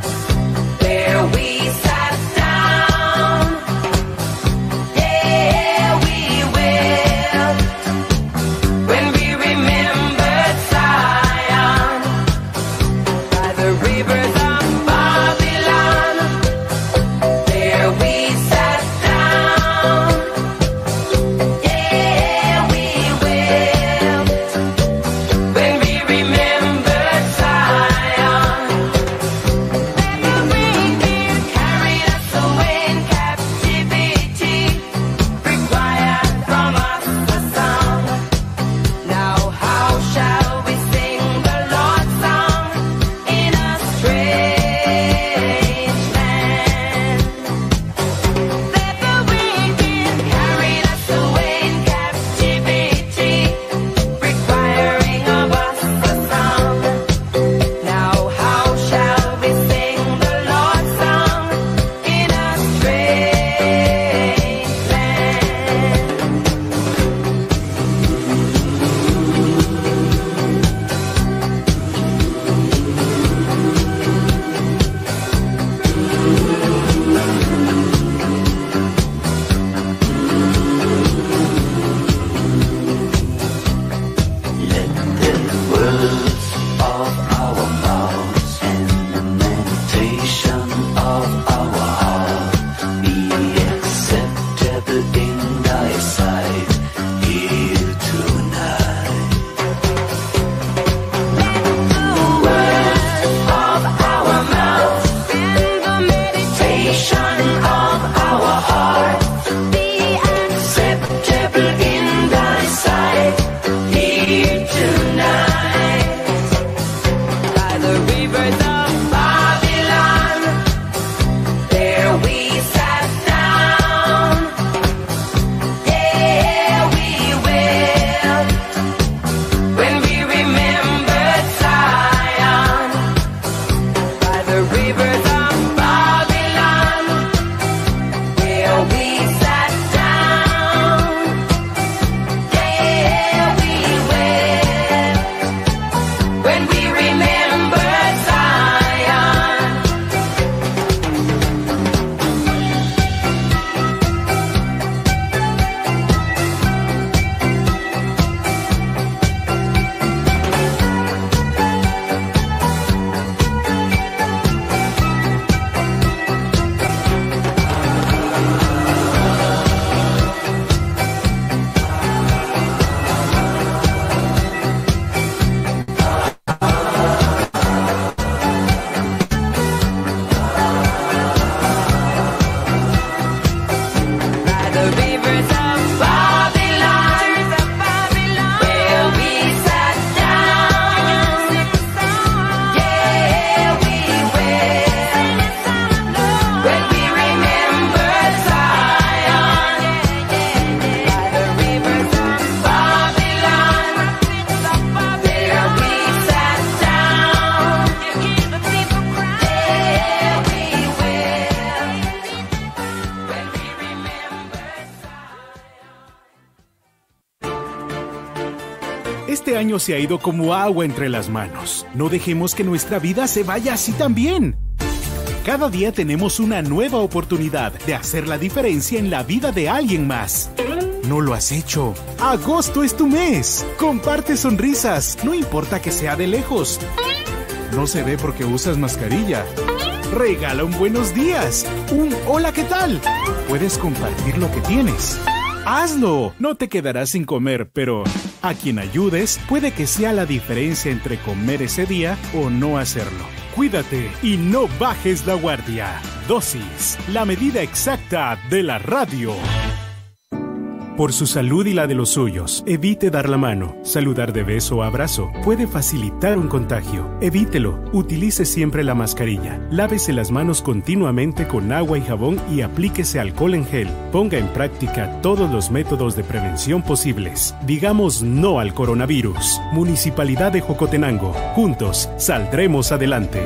Este año se ha ido como agua entre las manos. No dejemos que nuestra vida se vaya así también. Cada día tenemos una nueva oportunidad de hacer la diferencia en la vida de alguien más. ¿No lo has hecho? Agosto es tu mes. Comparte sonrisas, no importa que sea de lejos. No se ve porque usas mascarilla. Regala un buenos días, un hola, ¿qué tal? Puedes compartir lo que tienes. ¡Hazlo! No te quedarás sin comer, pero a quien ayudes puede que sea la diferencia entre comer ese día o no hacerlo. Cuídate y no bajes la guardia. Dosis, la medida exacta de la radio. Por su salud y la de los suyos, evite dar la mano. Saludar de beso o abrazo puede facilitar un contagio. Evítelo. Utilice siempre la mascarilla. Lávese las manos continuamente con agua y jabón y aplíquese alcohol en gel. Ponga en práctica todos los métodos de prevención posibles. Digamos no al coronavirus. Municipalidad de Jocotenango. Juntos saldremos adelante.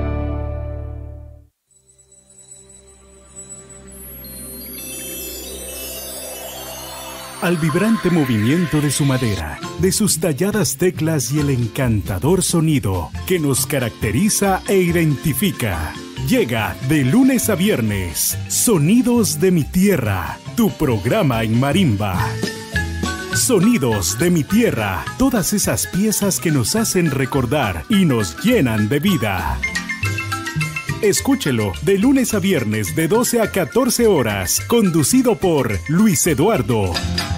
Al vibrante movimiento de su madera, de sus talladas teclas y el encantador sonido que nos caracteriza e identifica. Llega de lunes a viernes, Sonidos de mi Tierra, tu programa en marimba. Sonidos de mi Tierra, todas esas piezas que nos hacen recordar y nos llenan de vida. Escúchelo de lunes a viernes de 12 a 14 horas, conducido por Luis Eduardo.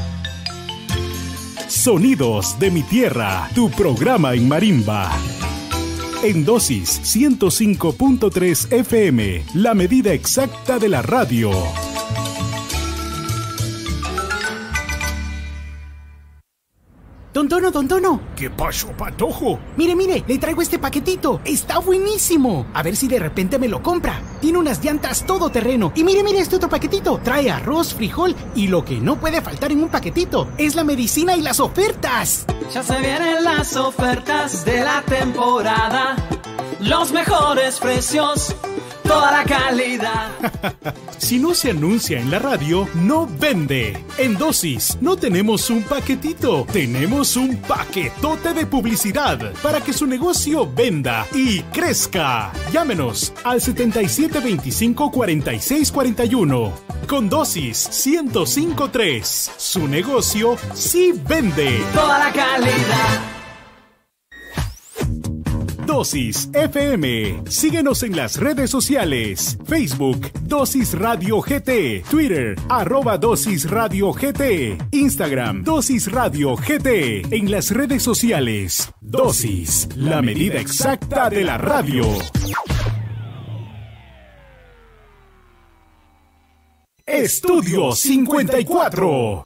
Sonidos de mi Tierra, tu programa en marimba. En dosis 105.3 FM, la medida exacta de la radio. Don Tono. ¿Qué pasó, Patojo? Mire, le traigo este paquetito. Está buenísimo. A ver si de repente me lo compra. Tiene unas llantas todoterreno. Y mire este otro paquetito. Trae arroz, frijol y lo que no puede faltar en un paquetito es la medicina y las ofertas. Ya se vienen las ofertas de la temporada. Los mejores precios, toda la calidad. Si no se anuncia en la radio, no vende. En Dosis no tenemos un paquetito, tenemos un paquetote de publicidad para que su negocio venda y crezca. Llámenos al 7725-4641. Con Dosis 105.3, su negocio sí vende. Toda la calidad. Dosis FM. Síguenos en las redes sociales. Facebook, Dosis Radio GT. Twitter, @Dosis Radio GT. Instagram, Dosis Radio GT. En las redes sociales. Dosis, la medida exacta de la radio. Estudio 54.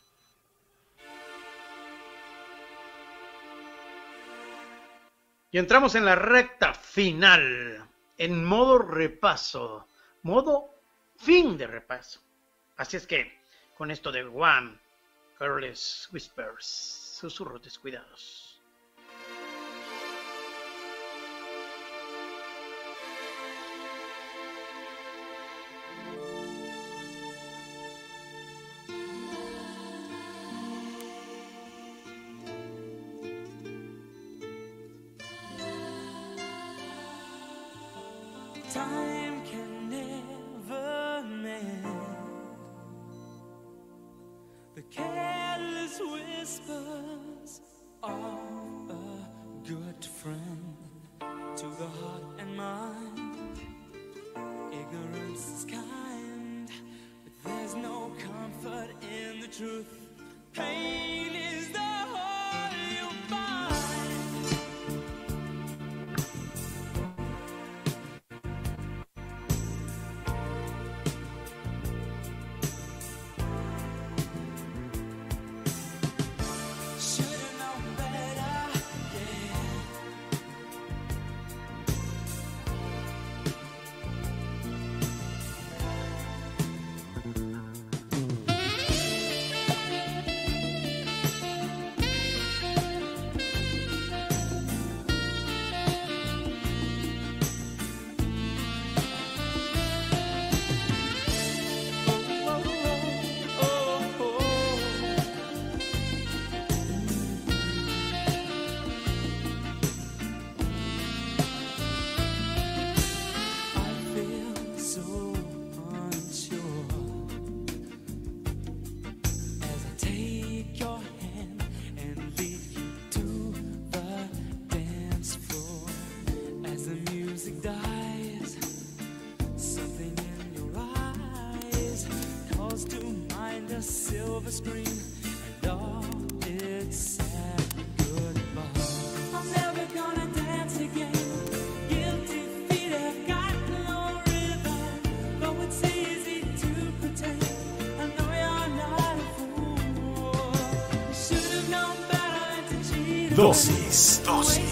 Y entramos en la recta final, en modo repaso, modo fin de repaso. Así es que, con esto de One, Careless Whispers, susurros descuidados. Time can never mend the careless whispers of a good friend to the heart and mind. Ignorance is kind, but there's no comfort in the truth. Pain is the whole you find. Dosis.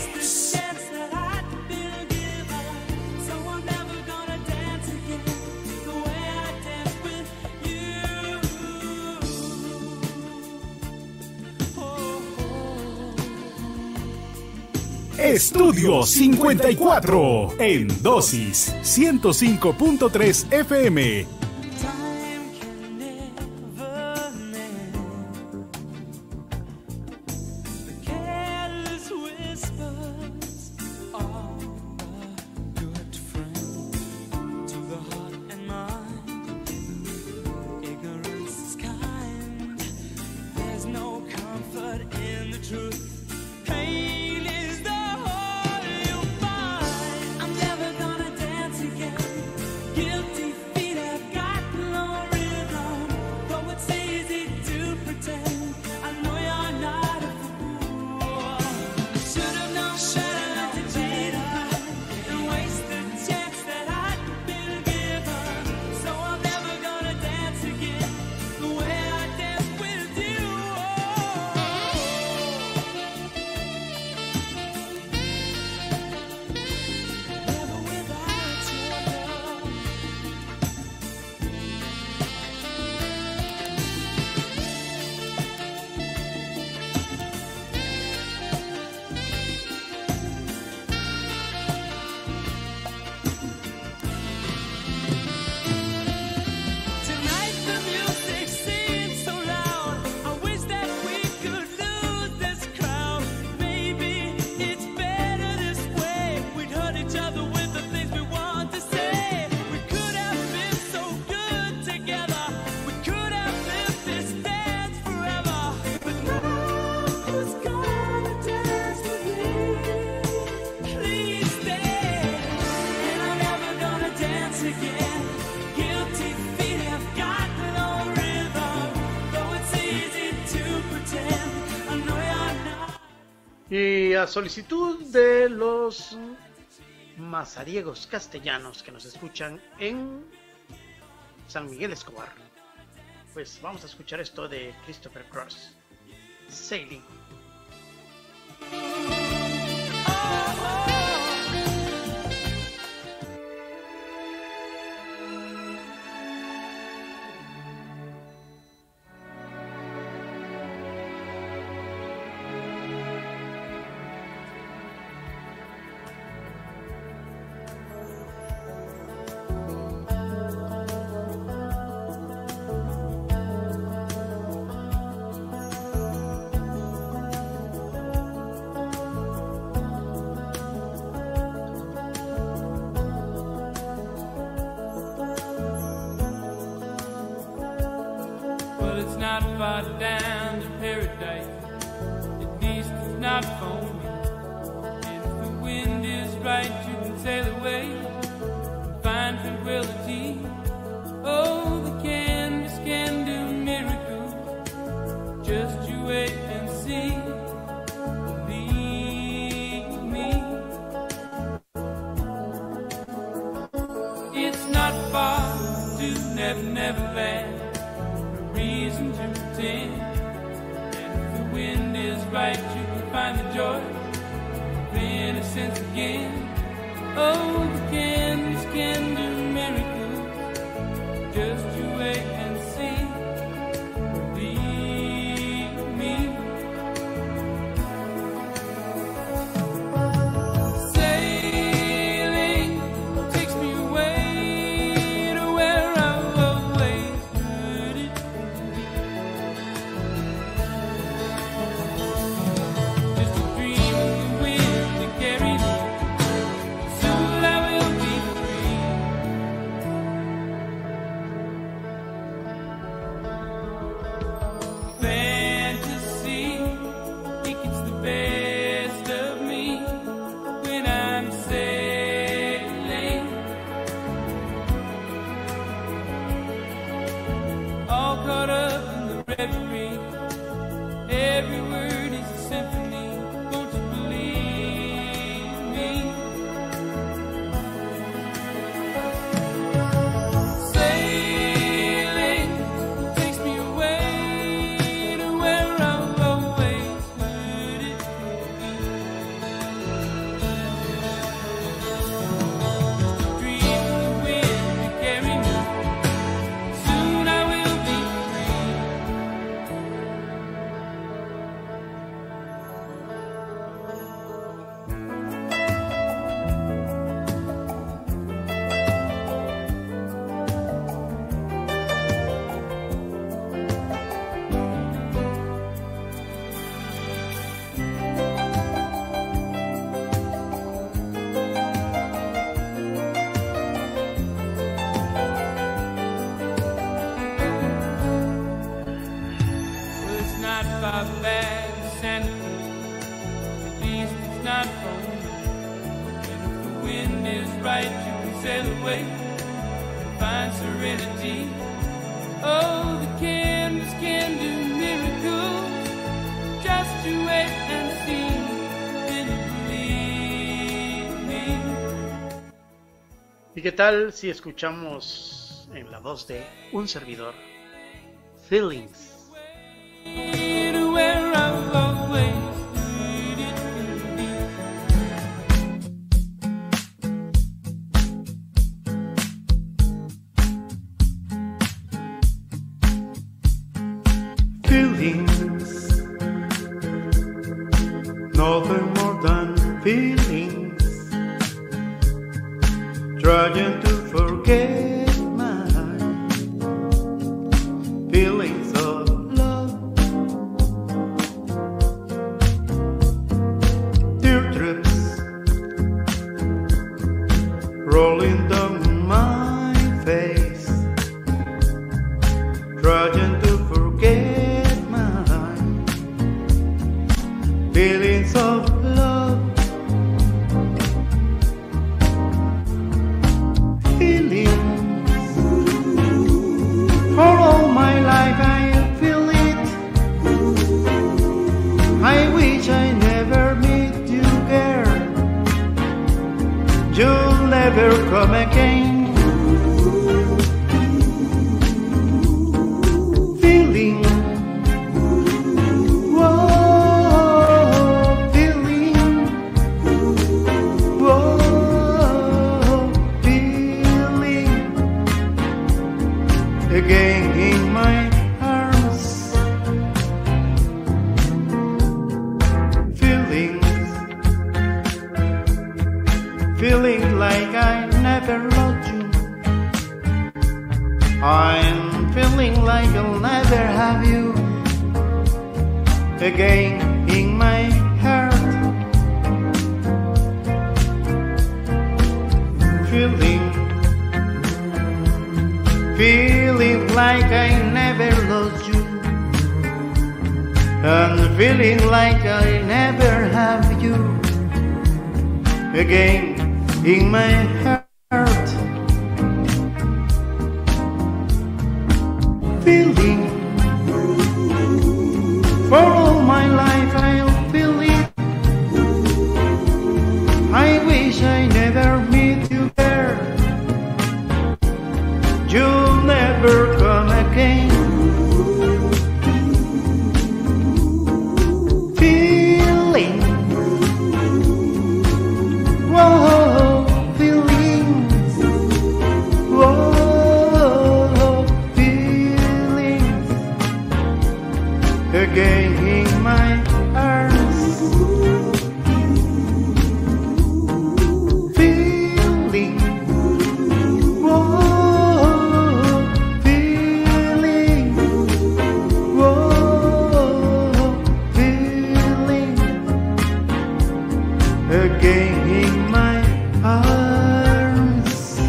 Estudio 54 en Dosis 105.3 FM. Y a solicitud de los mazariegos castellanos que nos escuchan en San Miguel Escobar, pues vamos a escuchar esto de Christopher Cross, Sailing. far down to paradise. At least it's not for me. And if the wind is right, you can sail away and find tranquility. Oh, the canvas can do miracles. Just you wait and see. Believe me. It's not far to Never Never Land. Reason to pretend. And if the wind is right, you can find the joy of innocence again. Oh, the canvas can do miracles. Just you wait and see. Believe me. Sailing takes me away to where I've always heard it. Just a dream of the wind that carries me. Soon I will be bad Santa Cruz. At least it's not cold. And if the wind is right, you can sail away and find serenity. Oh, the candles can do miracles. Just you wait and see. Then you believe me. ¿Y qué tal si escuchamos en la voz de un servidor, Feelings? Where I've always needed to be. Feelings, nothing more than feelings, trying to forget my feelings of love. Teardrops rolling down my face, trying to forget my feelings of love. Feelings, for all my life I feel it. I wish I never meet you, girl. You'll never come again. Feeling, whoa, feeling, whoa, feeling again in my arms. Feelings, feeling like I never loved you. I'm feeling like I'll never have you again in my heart. Feeling, feeling like I never lost you, and feeling like I never have you again in my heart. Feeling, for all my life I'll feel it. I wish I never meet you there. You'll never come again. Feeling, whoa, feelings, whoa, feelings again in my arms. Feeling, whoa, feeling, whoa, feeling again in my arms.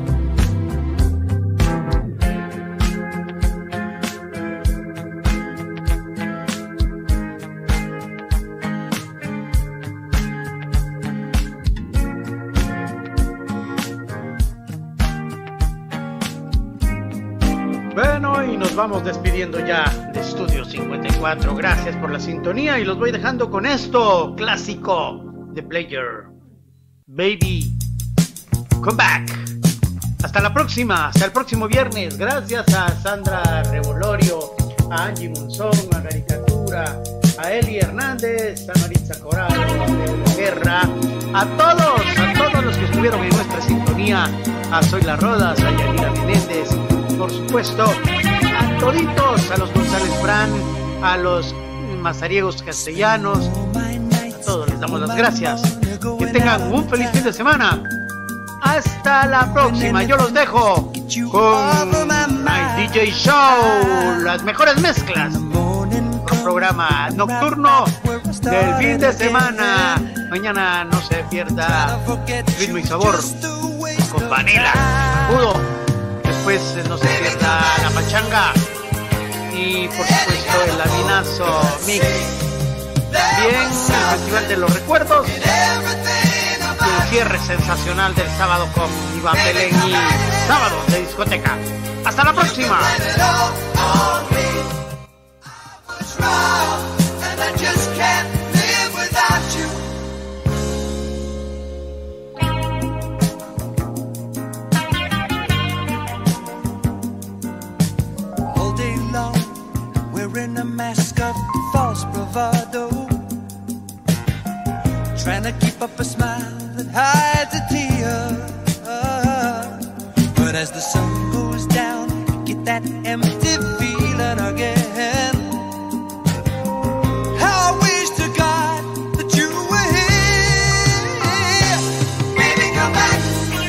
Bueno, y nos vamos despidiendo ya de Estudio 54. Gracias por la sintonía y los voy dejando con esto, clásico de Player. Baby, come back. Hasta la próxima, hasta el próximo viernes. Gracias a Sandra Revolorio, a Angie Monzón, a Caricatura, a Eli Hernández, a Maritza Coral, a Leo Guerra, a todos los que estuvieron en nuestra sintonía, a Soy La Rodas, a Yanira Menéndez, por supuesto, a toditos, a los González Fran, a los Mazariegos Castellanos, a todos les damos las gracias. Que tengan un feliz fin de semana. Hasta la próxima. Yo los dejo con My DJ Show, las mejores mezclas. Un programa nocturno del fin de semana. Mañana no se pierda Ritmo y Sabor con Vanilla. Después no se pierda la pachanga y por supuesto el Avinazo Mix. También el Festival de los Recuerdos y el cierre sensacional del sábado con Iván Belén y Sábados de Discoteca. ¡Hasta la próxima! All day long, wearing a mask of false bravado, trying to keep up a smile that hides a tear. But as the sun goes down, you get that empty feeling again. How I wish to God that you were here. Baby, come back.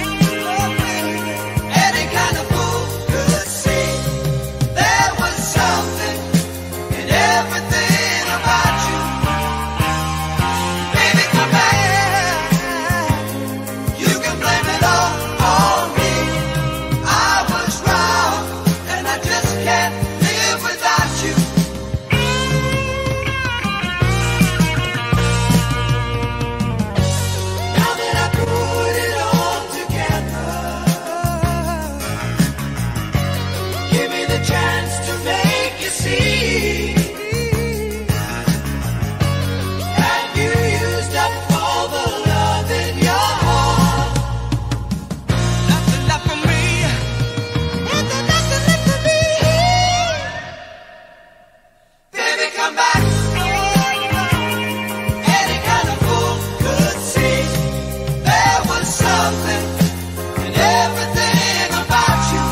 Any kind of fool could see there was something in everything about you. Baby, come back. You can blame it all on me. I was wrong, and I just can't live without you. Now that I put it all together, give me the chance to make you see that you used up all the love in your heart. Nothing left for me. Nothing left for me. Baby, come back. Any kind of fool could see there was something in everything about you.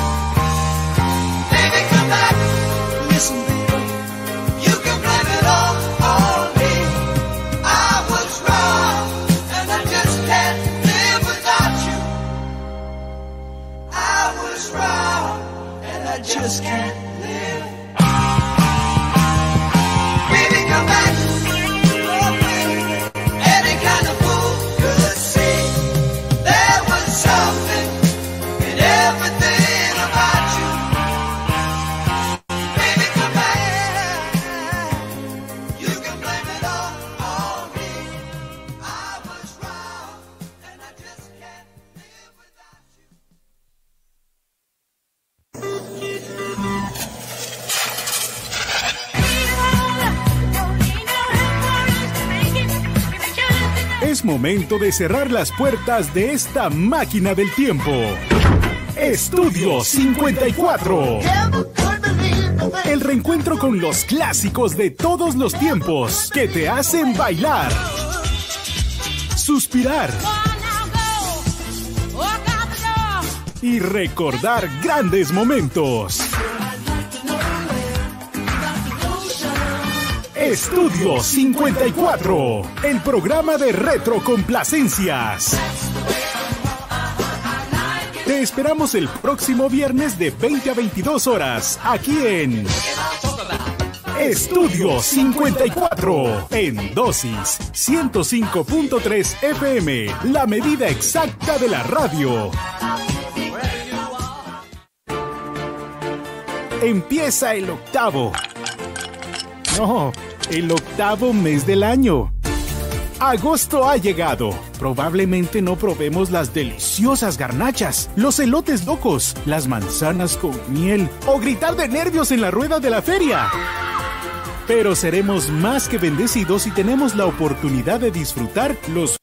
Baby, come back. Listen, baby, you can blame it all on me. I was wrong, and I just can't live without you. I was wrong, and I just can't live. Baby, come back. Any kind of fool could see there was something in everything about you. Baby, come back. You can blame it all on me. I was wrong, and I just can't live without you. Es momento de cerrar las puertas de esta máquina del tiempo. Estudio 54. El reencuentro con los clásicos de todos los tiempos que te hacen bailar, suspirar y recordar grandes momentos. Estudio 54, el programa de retrocomplacencias. Te esperamos el próximo viernes de 20 a 22 horas, aquí en Estudio 54, en dosis 105.3 FM, la medida exacta de la radio. Empieza el octavo. No, el octavo mes del año. Agosto ha llegado. Probablemente no probemos las deliciosas garnachas, los elotes locos, las manzanas con miel o gritar de nervios en la rueda de la feria. Pero seremos más que bendecidos si tenemos la oportunidad de disfrutar los